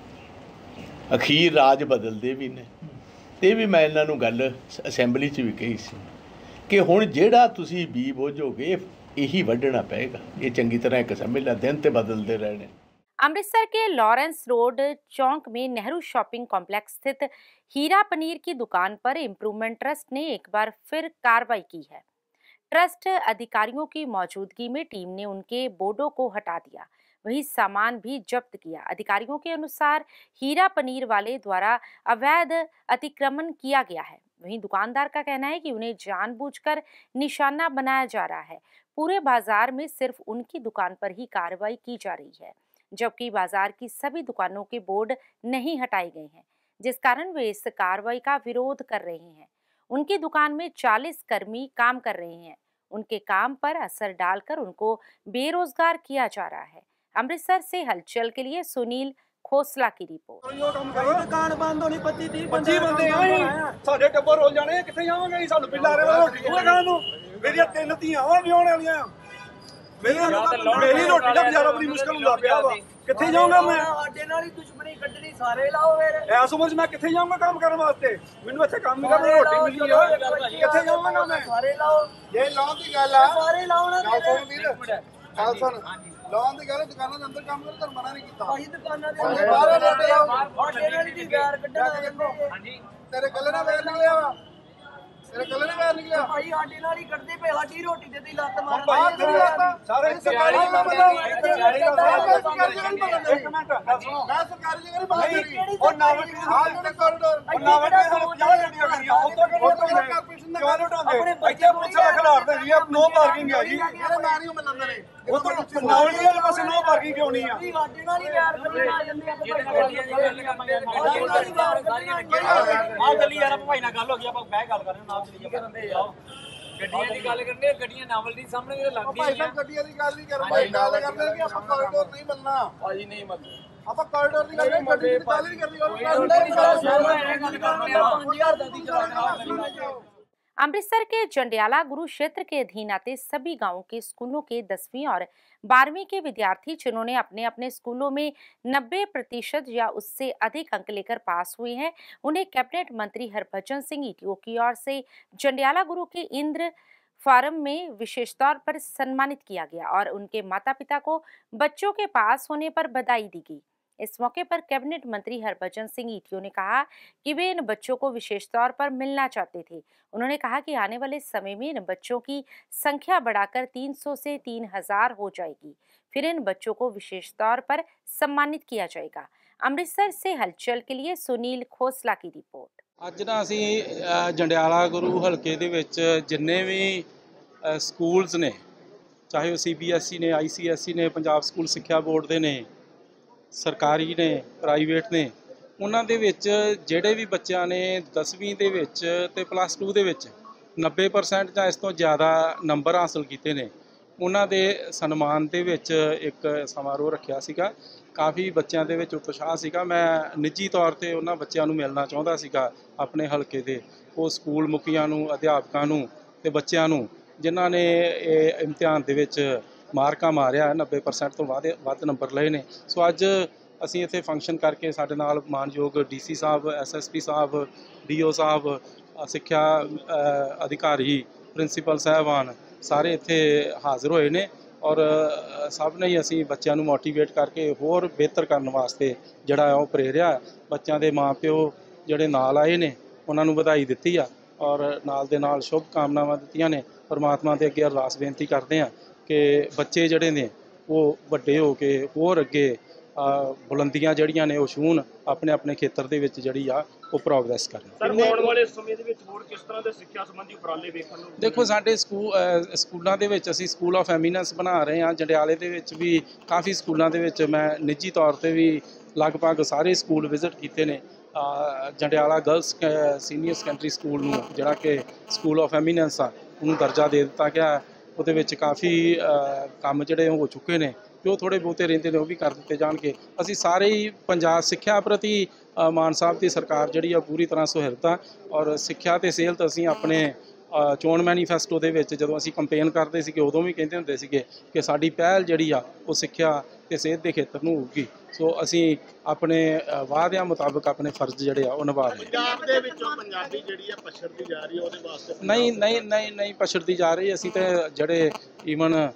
ਅਖੀਰ ਰਾਜ ਬਦਲਦੇ ਵੀ ਨੇ। ਤੇ ਵੀ ਮੈਂ ਇਹਨਾਂ ਨੂੰ ਗੱਲ ਅਸੈਂਬਲੀ 'ਚ ਵੀ ਕਹੀ ਸੀ ਕਿ ਹੁਣ ਜਿਹੜਾ ਤੁਸੀਂ ਬੀ ਬੋਝੋਗੇ ਇਹੀ ਵੱਢਣਾ ਪਏਗਾ। ਇਹ ਚੰਗੀ तरह एक समझ ला, दिन तो बदलते रहने। अमृतसर के लॉरेंस रोड चौक में नेहरू शॉपिंग कॉम्प्लेक्स स्थित हीरा पनीर की दुकान पर इम्प्रूवमेंट ट्रस्ट ने एक बार फिर कार्रवाई की है। ट्रस्ट अधिकारियों की मौजूदगी में टीम ने उनके बोर्डों को हटा दिया, वही सामान भी जब्त किया। अधिकारियों के अनुसार हीरा पनीर वाले द्वारा अवैध अतिक्रमण किया गया है। वहीं दुकानदार का कहना है कि उन्हें जानबूझकर निशाना बनाया जा रहा है। पूरे बाजार में सिर्फ उनकी दुकान पर ही कार्रवाई की जा रही है, जबकि बाजार की सभी दुकानों के बोर्ड नहीं हटाए गए हैं, जिस कारण वे इस कार्रवाई का विरोध कर रहे हैं। उनकी दुकान में 40 कर्मी काम कर रहे हैं। उनके काम पर असर डालकर उनको बेरोजगार किया जा रहा है। अमृतसर से हलचल के लिए सुनील खोसला की रिपोर्ट। दुकान बंद होनी 25 बंदे साडे टब्बर रोल जाने किथे जावांगे सानू बिल्ला रे रोटी खाण ਨੂੰ ਮੇਰੀਆਂ 3 ਧੀਆਂ ਵਾ ਵਿਆਹਣ ਵਾਲੀਆਂ ਮੇਰੀ ਰੋਟੀ ਦਾ ਗੁਜ਼ਾਰਾ ਬੜੀ ਮੁਸ਼ਕਲ ਹੁੰਦਾ ਪਿਆ ਵਾ। ਕਿੱਥੇ ਜਾਊਂਗਾ ਮੈਂ? ਸਾਡੇ ਨਾਲ ਹੀ ਦੁਸ਼ਮਣੀ ਕੱਢਣੀ ਸਾਰੇ ਲਾਓ ਫਿਰ। ਐਸ ਉਮਰ 'ਚ ਮੈਂ ਕਿੱਥੇ ਜਾਊਂਗਾ ਕੰਮ ਕਰਨ ਵਾਸਤੇ? ਮੈਨੂੰ ਇੱਥੇ ਕੰਮ ਕਰਨ ਰੋਟੀ ਮਿਲਣੀ ਆ, ਕਿੱਥੇ ਜਾਵਾਂਗਾ ਮੈਂ? ਸਾਰੇ ਲਾਓ। ਜੇ ਲਾਉਣ ਦੀ ਗੱਲ ਆ ਸਾਰੇ ਲਾਉਣਾ। ਗੱਲ ਸੁਣ, ਲਾਉਣ ਦੀ ਗੱਲ, ਦੁਕਾਨਾਂ ਦੇ ਅੰਦਰ ਕੰਮ ਕਰੋ, ਤੁਹਾਨੂੰ ਮਨਾ ਨਹੀਂ ਕੀਤਾ। ਭਾਈ ਦੁਕਾਨਾਂ ਦੇ ਅੰਦਰ ਬਾਹਰ ਰੋਟੀ ਲਾਓ, ਸਾਡੇ ਨਾਲ ਹੀ ਗੈਰ ਕੱਢਣਾ। ਹਾਂਜੀ ਤੇਰੇ ਕੱਲੇ ਨਾਲ ਵੇਰ ਨਿਕਲਿਆ ਵਾ, ਤੇਰੇ ਕੱਲੇ ਨਾਲ ਵੇਰ ਨਿਕਲਿਆ। ਭਾਈ ਸਾਡੇ ਨਾਲ ਹੀ ਕੱਢਦੇ ਪਏ, ਸਾਡੀ ਰੋਟੀ ਤੇ ਦੀ ਲੱਤ ਮਾਰ। ਭਾਈ ਤੇਰੀ ਲੱਤ ਸਾਰੇ ਸਰਕਾਰੀ ਕੰਮ ਦਾ ਸਰਕਾਰੀ ਜਗ੍ਹਾ ਨਹੀਂ ਬਣਦਾ। ਇੱਕ ਮਿੰਟ ਮੈਂ ਸਰਕਾਰੀ ਜਗ੍ਹਾ ਨਹੀਂ ਬਣਦਾ। ਉਹ ਨਾਵਟ ਦੀ ਜਿਹੜੇ ਕੋਰੀਡੋਰ ਉਹ ਨਾਵਟ ਦੇ ਸਾਨੂੰ 50 ਗੱਡੀਆਂ ਖੜੀਆਂ ਉੱਤੋਂ ਕਾਰਪੋਰੇਸ਼ਨ ਦਾ ਕਿਉਂ ਲੁਟਾਉਂਦੇ? ਇੱਥੇ ਪੁੱਛ ਖਿਲਾਰਦੇ ਜੀ, ਨੋ ਪਾਰਕਿੰਗ ਹੈ ਜੀ। ਇਹਦੇ ਮੈਂ ਨਹੀਂ ਮੰਨਦਾ ਨੇ ਉੱਤੋਂ ਨਾਵਟ ਵਾਲੇ ਪਾਸੇ ਨੋ ਪਾਰਕਿੰਗ ਕਿਉਂ ਨਹੀਂ ਆ? ਸਾਡੇ ਨਾਲ ਹੀ ਯਾਰ ਗੱਡੀਆਂ ਆ ਜਾਂਦੀਆਂ ਤੇ ਆ ਚੱਲੀ ਯਾਰ ਭਾਈ ਨਾਲ ਗੱਲ ਹੋ ਗਈ, ਆਪਾਂ ਬਹਿ ਗੱਲ ਕਰ ਰਹੇ ਹਾਂ। ਗੱਡੀਆਂ ਦੀ ਗੱਲ ਕਰਨੇ, ਗੱਡੀਆਂ ਨਾਵਲ ਦੀ ਸਾਹਮਣੇ ਜਿਹੜੇ ਲੱਗਦੀਆਂ ਭਾਈ ਸਾਹਿਬ। ਗੱਡੀਆਂ ਦੀ ਗੱਲ ਨਹੀਂ ਕਰ ਭਾਈ, ਗੱਲ ਕਰਦੇ ਕਿ ਆਪਾਂ ਕੋਰੀਡੋਰ ਨਹੀਂ ਮੰਨਣਾ। ਭਾਜੀ ਨਹੀਂ ਮੰਨਦੇ ਆਪਾਂ ਕੋਰੀਡੋਰ ਦੀ ਗੱਲ ਨਹੀਂ, ਗੱਡੀ ਦੀ ਗੱਲ ਨਹੀਂ ਕਰਨੀ। अमृतसर के जंडियाला गुरु क्षेत्र के अधीन आते सभी गांवों के स्कूलों के 10वीं और 12वीं के विद्यार्थी जिन्होंने अपने अपने स्कूलों में 90% या उससे अधिक अंक लेकर पास हुए हैं, उन्हें कैबिनेट मंत्री हरभजन सिंह ईटीओ की ओर से जंडियाला गुरु के इंद्र फार्म में विशेष तौर पर सम्मानित किया गया और उनके माता पिता को बच्चों के पास होने पर बधाई दी गई। इस मौके पर कैबिनेट मंत्री हरभजन सिंह ईटीओ ने कहा कि वे इन बच्चों को विशेष तौर पर मिलना चाहते थे। उन्होंने कहा कि आने वाले समय में इन बच्चों की संख्या बढ़ाकर 300 से 3000 हो जाएगी, फिर इन बच्चों को विशेष तौर पर सम्मानित किया जाएगा। अमृतसर से हलचल के लिए सुनील खोसला की रिपोर्ट। ਅੱਜ ਨਾ ਅਸੀਂ ਜੰਡਿਆਲਾ ਗੁਰੂ ਹਲਕੇ ਦੇ ਵਿੱਚ ਜਿੰਨੇ ਵੀ ਸਕੂਲਸ ਨੇ, ਚਾਹੇ ਉਹ CBSE ਨੇ, ICSE ਨੇ, ਪੰਜਾਬ ਸਕੂਲ ਸਿੱਖਿਆ ਬੋਰਡ ਦੇ ਨੇ, ਸਰਕਾਰੀ ਨੇ, ਪ੍ਰਾਈਵੇਟ ਨੇ, ਉਹਨਾਂ ਦੇ ਵਿੱਚ ਜਿਹੜੇ ਵੀ ਬੱਚਿਆਂ ਨੇ 10ਵੀਂ ਦੇ ਵਿੱਚ ਤੇ +2 ਦੇ ਵਿੱਚ 90% ਜਾਂ ਇਸ ਤੋਂ ਜ਼ਿਆਦਾ ਨੰਬਰ ਹਾਸਲ ਕੀਤੇ ਨੇ, ਉਹਨਾਂ ਦੇ ਸਨਮਾਨ ਦੇ ਵਿੱਚ ਇੱਕ ਸਮਾਰੋਹ ਰੱਖਿਆ ਸੀਗਾ। ਕਾਫੀ ਬੱਚਿਆਂ ਦੇ ਵਿੱਚ ਉਤਸ਼ਾਹ ਸੀਗਾ। ਮੈਂ ਨਿੱਜੀ ਤੌਰ 'ਤੇ ਉਹਨਾਂ ਬੱਚਿਆਂ ਨੂੰ ਮਿਲਣਾ ਚਾਹੁੰਦਾ ਸੀਗਾ, ਆਪਣੇ ਹਲਕੇ ਦੇ ਉਹ ਸਕੂਲ ਮੁਖੀਆਂ ਨੂੰ, ਅਧਿਆਪਕਾਂ ਨੂੰ ਤੇ ਬੱਚਿਆਂ ਨੂੰ ਜਿਨ੍ਹਾਂ ਨੇ ਇਹ ਇਮਤਿਹਾਨ ਦੇ ਵਿੱਚ ਮਾਰਕਾਂ ਮਾਰਿਆ, 90% ਤੋਂ ਵੱਧ ਨੰਬਰ ਲਏ ਨੇ। ਸੋ ਅੱਜ ਅਸੀਂ ਇੱਥੇ ਫੰਕਸ਼ਨ ਕਰਕੇ ਸਾਡੇ ਨਾਲ ਮਾਨਯੋਗ DC Sahib, SSP Sahib, DO ਸਾਹਿਬ, ਸਿੱਖਿਆ ਅਧਿਕਾਰੀ, ਪ੍ਰਿੰਸੀਪਲ ਸਾਹਿਬਾਨ ਸਾਰੇ ਇੱਥੇ ਹਾਜ਼ਰ ਹੋਏ ਨੇ ਔਰ ਸਭ ਨੇ ਹੀ ਅਸੀਂ ਬੱਚਿਆਂ ਨੂੰ ਮੋਟੀਵੇਟ ਕਰਕੇ ਹੋਰ ਬਿਹਤਰ ਕਰਨ ਵਾਸਤੇ ਜਿਹੜਾ ਉਹ ਪ੍ਰੇਰਿਆ। ਬੱਚਿਆਂ ਦੇ ਮਾਪਿਓ ਜਿਹੜੇ ਨਾਲ ਆਏ ਨੇ ਉਹਨਾਂ ਨੂੰ ਵਧਾਈ ਦਿੱਤੀ ਆ ਔਰ ਨਾਲ ਦੇ ਨਾਲ ਸ਼ੁਭ ਕਾਮਨਾਵਾਂ ਦਿੱਤੀਆਂ ਨੇ। ਪਰਮਾਤਮਾ ਦੇ ਅੱਗੇ ਅਰਦਾਸ ਬੇਨਤੀ ਕਰਦੇ ਹਾਂ ਕਿ ਬੱਚੇ ਜਿਹੜੇ ਨੇ ਉਹ ਵੱਡੇ ਹੋ ਕੇ ਹੋਰ ਅੱਗੇ ਬੁਲੰਦੀਆਂ ਜਿਹੜੀਆਂ ਨੇ ਉਹ ਛੂਹਣ, ਆਪਣੇ ਆਪਣੇ ਖੇਤਰ ਦੇ ਵਿੱਚ ਜਿਹੜੀ ਆ ਉਹ ਪ੍ਰੋਗਰੈਸ ਕਰਨ। ਸਰ, ਆਉਣ ਵਾਲੇ ਸਮੇਂ ਦੇ ਵਿੱਚ ਹੋਰ ਕਿਸ ਤਰ੍ਹਾਂ ਦੇ ਸਿੱਖਿਆ ਸੰਬੰਧੀ ਉਪਰਾਲੇ ਵੇਖਣ ਨੂੰ? ਦੇਖੋ, ਸਾਡੇ ਸਕੂਲਾਂ ਦੇ ਵਿੱਚ ਅਸੀਂ ਸਕੂਲ ਆਫ ਐਮੀਨੈਂਸ ਬਣਾ ਰਹੇ ਹਾਂ। ਜੰਡਿਆਲੇ ਦੇ ਵਿੱਚ ਵੀ ਕਾਫੀ ਸਕੂਲਾਂ ਦੇ ਵਿੱਚ ਮੈਂ ਨਿੱਜੀ ਤੌਰ ਤੇ ਵੀ ਲਗਭਗ ਸਾਰੇ ਸਕੂਲ ਵਿਜ਼ਿਟ ਕੀਤੇ ਨੇ। Jandiala girls senior secondary school ਨੂੰ ਜਿਹੜਾ ਕਿ ਸਕੂਲ ਆਫ ਐਮੀਨੈਂਸ ਆ ਉਹਨੂੰ ਦਰਜਾ ਦੇ ਦਿੱਤਾ ਗਿਆ। ਉਹਦੇ ਵਿੱਚ ਕਾਫੀ ਕੰਮ ਜਿਹੜੇ ਹੋ ਚੁੱਕੇ ਨੇ, ਜੋ ਥੋੜ੍ਹੇ ਬਹੁਤੇ ਰਹਿੰਦੇ ਨੇ ਉਹ ਵੀ ਕਰ ਦਿੱਤੇ ਜਾਣਗੇ। ਅਸੀਂ ਸਾਰੇ ਹੀ ਪੰਜਾਬ ਸਿੱਖਿਆ ਪ੍ਰਤੀ ਮਾਨ ਸਾਹਿਬ ਦੀ ਸਰਕਾਰ ਜਿਹੜੀ ਆ ਪੂਰੀ ਤਰ੍ਹਾਂ ਸੁਹਿਰਦ ਆ ਔਰ ਸਿੱਖਿਆ ਤੇ ਸਿਹਤ ਅਸੀਂ ਆਪਣੇ ਚੋਣ ਮੈਨੀਫੈਸਟੋ ਦੇ ਵਿੱਚ ਜਦੋਂ ਅਸੀਂ ਕੰਪੇਨ ਕਰਦੇ ਸੀਗੇ ਉਦੋਂ ਵੀ ਕਹਿੰਦੇ ਹੁੰਦੇ ਸੀਗੇ ਕਿ ਸਾਡੀ ਪਹਿਲ ਜਿਹੜੀ ਆ ਉਹ ਸਿੱਖਿਆ ਤੇ ਸਿਹਤ ਦੇ ਖੇਤਰ ਨੂੰ ਹੋਊਗੀ। ਸੋ ਅਸੀਂ ਆਪਣੇ ਵਾਅਦਿਆਂ ਮੁਤਾਬਕ ਆਪਣੇ ਫਰਜ਼ ਜਿਹੜੇ ਆ ਉਹ ਨਿਭਾ ਰਹੇ ਹਾਂ। ਪੰਜਾਬ ਦੇ ਵਿੱਚੋਂ ਪੰਜਾਬੀ ਜਿਹੜੀ ਆ ਪਛੜਦੀ ਜਾ ਰਹੀ ਹੈ, ਉਹਦੇ ਵਾਸਤੇ ਨਹੀਂ ਪਛੜਦੀ ਜਾ ਰਹੀ। ਅਸੀਂ ਤੇ ਜਿਹੜੇ ਈਵਨ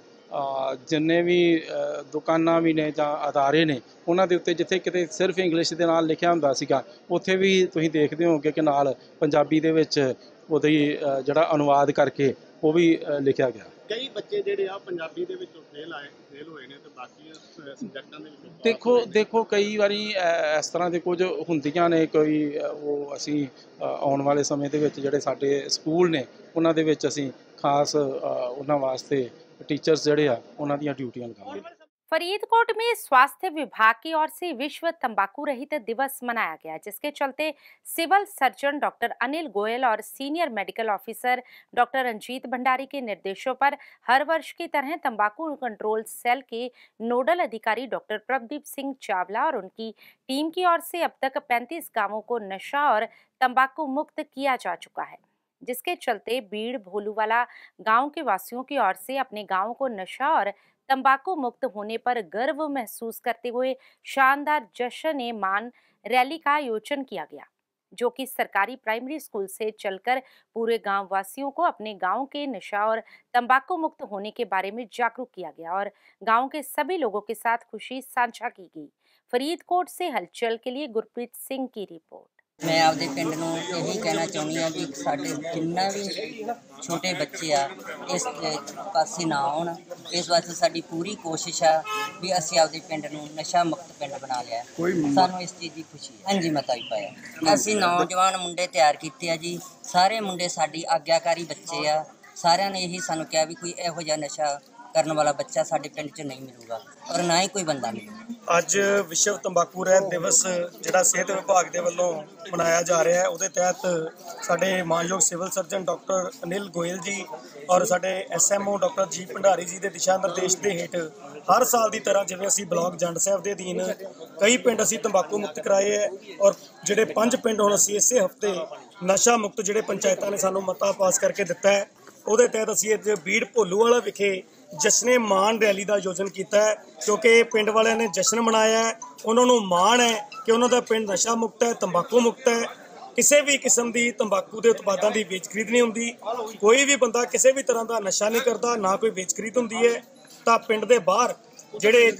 ਜਿੰਨੇ ਵੀ ਦੁਕਾਨਾਂ ਵੀ ਨੇ ਜਾਂ ਅਦਾਰੇ ਨੇ ਉਹਨਾਂ ਦੇ ਉੱਤੇ ਜਿੱਥੇ ਕਿਤੇ ਸਿਰਫ ਇੰਗਲਿਸ਼ ਦੇ ਨਾਲ ਲਿਖਿਆ ਹੁੰਦਾ ਸੀਗਾ ਉੱਥੇ ਵੀ ਤੁਸੀਂ ਦੇਖਦੇ ਹੋਗੇ ਕਿ ਨਾਲ ਪੰਜਾਬੀ ਦੇ ਵਿੱਚ ਉਹਦੀ ਜਿਹੜਾ ਅਨੁਵਾਦ ਕਰਕੇ ਉਹ ਵੀ ਲਿਖਿਆ ਗਿਆ। ਕਈ ਬੱਚੇ ਜਿਹੜੇ ਆ ਪੰਜਾਬੀ ਦੇ ਵਿੱਚੋਂ ਫੇਲ ਹੋਏ ਨੇ ਤੇ ਬਾਕੀ ਸਬਜੈਕਟਾਂ ਦੇ ਵਿੱਚ ਦੇਖੋ ਕਈ ਵਾਰੀ ਇਸ ਤਰ੍ਹਾਂ ਦੇ ਕੁਝ ਹੁੰਦੀਆਂ ਨੇ। ਕੋਈ ਉਹ ਅਸੀਂ ਆਉਣ ਵਾਲੇ ਸਮੇਂ ਦੇ ਵਿੱਚ ਜਿਹੜੇ ਸਾਡੇ ਸਕੂਲ ਨੇ ਉਹਨਾਂ ਦੇ ਵਿੱਚ ਅਸੀਂ ਖਾਸ ਉਹਨਾਂ ਵਾਸਤੇ टीचर्स जड़े उन्होंने ड्यूटियां लगाएंगे। फरीदकोट में स्वास्थ्य विभाग की ओर से विश्व तंबाकू रहित दिवस मनाया गया, जिसके चलते civil surgeon doctor Anil Goyal और senior medical officer doctor Ranjit Bhandari के निर्देशों पर हर वर्ष की तरह तंबाकू कंट्रोल सेल के नोडल अधिकारी डॉक्टर प्रभदीप सिंह चावला और उनकी टीम की ओर से अब तक 35 गांवों को नशा और तंबाकू मुक्त किया जा चुका है, जिसके चलते बीड़ भोलूवाला गांव के वासियों की ओर से अपने गांव को नशा और तंबाकू मुक्त होने पर गर्व महसूस करते हुए शानदार जश्न ए मान रैली का आयोजन किया गया, जो कि सरकारी प्राइमरी स्कूल से चलकर पूरे गांव वासियों को अपने गांव के नशा और तंबाकू मुक्त होने के बारे में जागरूक किया गया और गांव के सभी लोगों के साथ खुशी साझा की गई। फरीदकोट से हलचल के लिए गुरप्रीत सिंह की रिपोर्ट। मैं आपके पिंड नूं यही कहना चाहुंदी हाँ कि साडे जिन्ना भी छोटे बच्चे आ इस पासे ना आउण, इस वास्ते साडी पूरी कोशिश है भी असीं आपके पिंड नूं नशा मुक्त पिंड बना लिया। सानूं इस चीज़ की खुशी है। हाँ जी, मता भी पाया। असीं नौजवान मुंडे तैयार कीते आ जी, सारे मुंडे साडी आग्याकारी बच्चे आ। सारिਆਂ ने यही सानूं कहा भी कोई इहो जिहा नशा ਕਰਨ ਵਾਲਾ ਬੱਚਾ ਸਾਡੇ ਪਿੰਡ 'ਚ ਨਹੀਂ ਮਿਲੂਗਾ ਔਰ ਨਾ ਹੀ ਕੋਈ ਬੰਦਾ ਮਿਲੂਗਾ। ਅੱਜ ਵਿਸ਼ਵ ਤੰਬਾਕੂ ਰਹਿਤ ਦਿਵਸ ਜਿਹੜਾ ਸਿਹਤ ਵਿਭਾਗ ਦੇ ਵੱਲੋਂ ਮਨਾਇਆ ਜਾ ਰਿਹਾ ਹੈ, ਉਹਦੇ ਤਹਿਤ ਸਾਡੇ ਮਾਨਯੋਗ civil surgeon doctor Anil Goyal ji ਔਰ ਸਾਡੇ SMO ਡਾਕਟਰ ਜੀ ਭੰਡਾਰੀ ਜੀ ਦੇ ਦਿਸ਼ਾ ਨਿਰਦੇਸ਼ ਦੇ ਹੇਠ ਹਰ ਸਾਲ ਦੀ ਤਰ੍ਹਾਂ ਜਿਵੇਂ ਅਸੀਂ ਬਲਾਕ ਜੰਡ ਸਾਹਿਬ ਦੇ ਅਧੀਨ ਕਈ ਪਿੰਡ ਅਸੀਂ ਤੰਬਾਕੂ ਮੁਕਤ ਕਰਾਏ ਹੈ ਔਰ ਜਿਹੜੇ 5 ਪਿੰਡ ਹੁਣ ਅਸੀਂ ਇਸੇ ਹਫਤੇ ਨਸ਼ਾ ਮੁਕਤ ਜਿਹੜੇ ਪੰਚਾਇਤਾਂ ਨੇ ਸਾਨੂੰ ਮਤਾ ਪਾਸ ਕਰਕੇ ਦਿੱਤਾ ਹੈ, ਉਹਦੇ ਤਹਿਤ ਅਸੀਂ ਅੱਜ ਬੀੜ ਭੋਲੂਵਾਲਾ ਵਿਖੇ ਜਸ਼ਨੇ ਮਾਣ ਰੈਲੀ ਦਾ ਆਯੋਜਨ ਕੀਤਾ ਹੈ, ਕਿਉਂਕਿ ਪਿੰਡ ਵਾਲਿਆਂ ਨੇ ਜਸ਼ਨ ਮਨਾਇਆ ਹੈ। ਉਹਨਾਂ ਨੂੰ ਮਾਣ ਹੈ ਕਿ ਉਹਨਾਂ ਦਾ ਪਿੰਡ ਨਸ਼ਾ ਮੁਕਤ ਹੈ, ਤੰਬਾਕੂ ਮੁਕਤ ਹੈ। ਕਿਸੇ ਵੀ ਕਿਸਮ ਦੀ ਤੰਬਾਕੂ ਦੇ ਉਤਪਾਦਾਂ ਦੀ ਵੇਚ ਖਰੀਦ ਨਹੀਂ ਹੁੰਦੀ। ਕੋਈ ਵੀ ਬੰਦਾ ਕਿਸੇ ਵੀ ਤਰ੍ਹਾਂ ਦਾ ਨਸ਼ਾ ਨਹੀਂ ਕਰਦਾ, ਨਾ ਕੋਈ ਵੇਚ ਖਰੀਦ ਹੁੰਦੀ ਹੈ। ਤਾਂ ਪਿੰਡ ਦੇ ਬਾਹਰ ਜਿਹੜੇ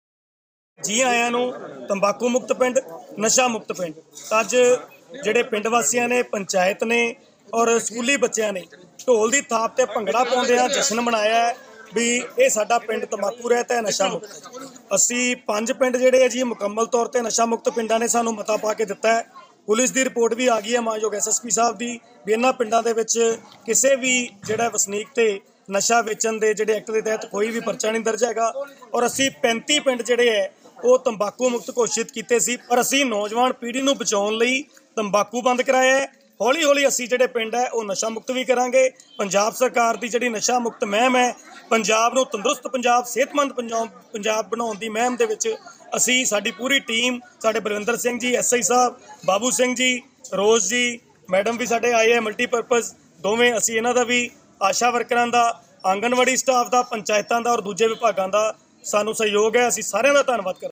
ਜੀ ਆਇਆਂ ਨੂੰ ਤੰਬਾਕੂ ਮੁਕਤ ਪਿੰਡ, ਨਸ਼ਾ ਮੁਕਤ ਪਿੰਡ। ਅੱਜ ਜਿਹੜੇ ਪਿੰਡ ਵਾਸੀਆਂ ਨੇ, ਪੰਚਾਇਤ ਨੇ ਔਰ ਸਕੂਲੀ ਬੱਚਿਆਂ ਨੇ ਢੋਲ ਦੀ ਥਾਪ ਤੇ ਭੰਗੜਾ ਪਾਉਂਦੇ ਆ ਜਸ਼ਨ ਮਨਾਇਆ ਹੈ ਵੀ ਇਹ ਸਾਡਾ ਪਿੰਡ ਤੰਬਾਕੂ ਰਹਿਤ ਹੈ, ਨਸ਼ਾ ਮੁਕਤ। ਅਸੀਂ 5 ਪਿੰਡ ਜਿਹੜੇ ਆ ਜੀ ਮੁਕੰਮਲ ਤੌਰ ਤੇ ਨਸ਼ਾ ਮੁਕਤ ਪਿੰਡਾਂ ਨੇ ਸਾਨੂੰ ਮਤਾ ਪਾ ਕੇ ਦਿੱਤਾ ਹੈ। ਪੁਲਿਸ ਦੀ ਰਿਪੋਰਟ ਵੀ ਆ ਗਈ ਹੈ ਮਾਨਯੋਗ SSP ਸਾਹਿਬ ਦੀ ਵੀ ਇਹਨਾਂ ਪਿੰਡਾਂ ਦੇ ਵਿੱਚ ਕਿਸੇ ਵੀ ਜਿਹੜਾ ਵਸਨੀਕ ਤੇ ਨਸ਼ਾ ਵੇਚਣ ਦੇ ਜਿਹੜੇ ਐਕਟ ਦੇ ਤਹਿਤ ਕੋਈ ਵੀ ਪਰਚਾ ਨਹੀਂ ਦਰਜ ਹੈਗਾ। ਔਰ ਅਸੀਂ 35 ਪਿੰਡ ਜਿਹੜੇ ਹੈ ਉਹ ਤੰਬਾਕੂ ਮੁਕਤ ਘੋਸ਼ਿਤ ਕੀਤੇ ਸੀ, ਪਰ ਅਸੀਂ ਨੌਜਵਾਨ ਪੀੜ੍ਹੀ ਨੂੰ ਬਚਾਉਣ ਲਈ ਤੰਬਾਕੂ ਬੰਦ ਕਰਾਇਆ ਹੈ। ਹੌਲੀ ਹੌਲੀ ਅਸੀਂ ਜਿਹੜੇ ਪਿੰਡ ਹੈ ਉਹ ਨਸ਼ਾ ਮੁਕਤ ਵੀ ਕਰਾਂਗੇ। ਪੰਜਾਬ ਸਰਕਾਰ ਦੀ ਜਿਹੜੀ ਨਸ਼ਾ ਮੁਕਤ ਮੁਹਿੰਮ ਹੈ, ਪੰਜਾਬ ਨੂੰ ਤੰਦਰੁਸਤ ਪੰਜਾਬ, ਸਿਹਤਮੰਦ ਪੰਜਾਬ ਬਣਾਉਣ ਦੀ ਮੁਹਿੰਮ ਦੇ ਵਿੱਚ ਅਸੀਂ ਸਾਡੀ ਪੂਰੀ ਟੀਮ, ਸਾਡੇ ਬਲਵਿੰਦਰ ਸਿੰਘ ਜੀ SI ਸਾਹਿਬ, ਬਾਬੂ ਸਿੰਘ ਜੀ, ਰੋਜ਼ ਜੀ ਮੈਡਮ ਵੀ ਸਾਡੇ ਆਏ ਹੈ ਮਲਟੀਪਰਪਜ਼ ਦੋਵੇਂ। ਅਸੀਂ ਇਹਨਾਂ ਦਾ ਵੀ, ਆਸ਼ਾ ਵਰਕਰਾਂ ਦਾ, ਆਂਗਨਵਾੜੀ ਸਟਾਫ ਦਾ, ਪੰਚਾਇਤਾਂ ਦਾ ਔਰ ਦੂਜੇ ਵਿਭਾਗਾਂ ਦਾ ਸਾਨੂੰ ਸਹਿਯੋਗ ਹੈ। ਅਸੀਂ ਸਾਰਿਆਂ ਦਾ ਧੰਨਵਾਦ ਕਰਦੇ ਹਾਂ।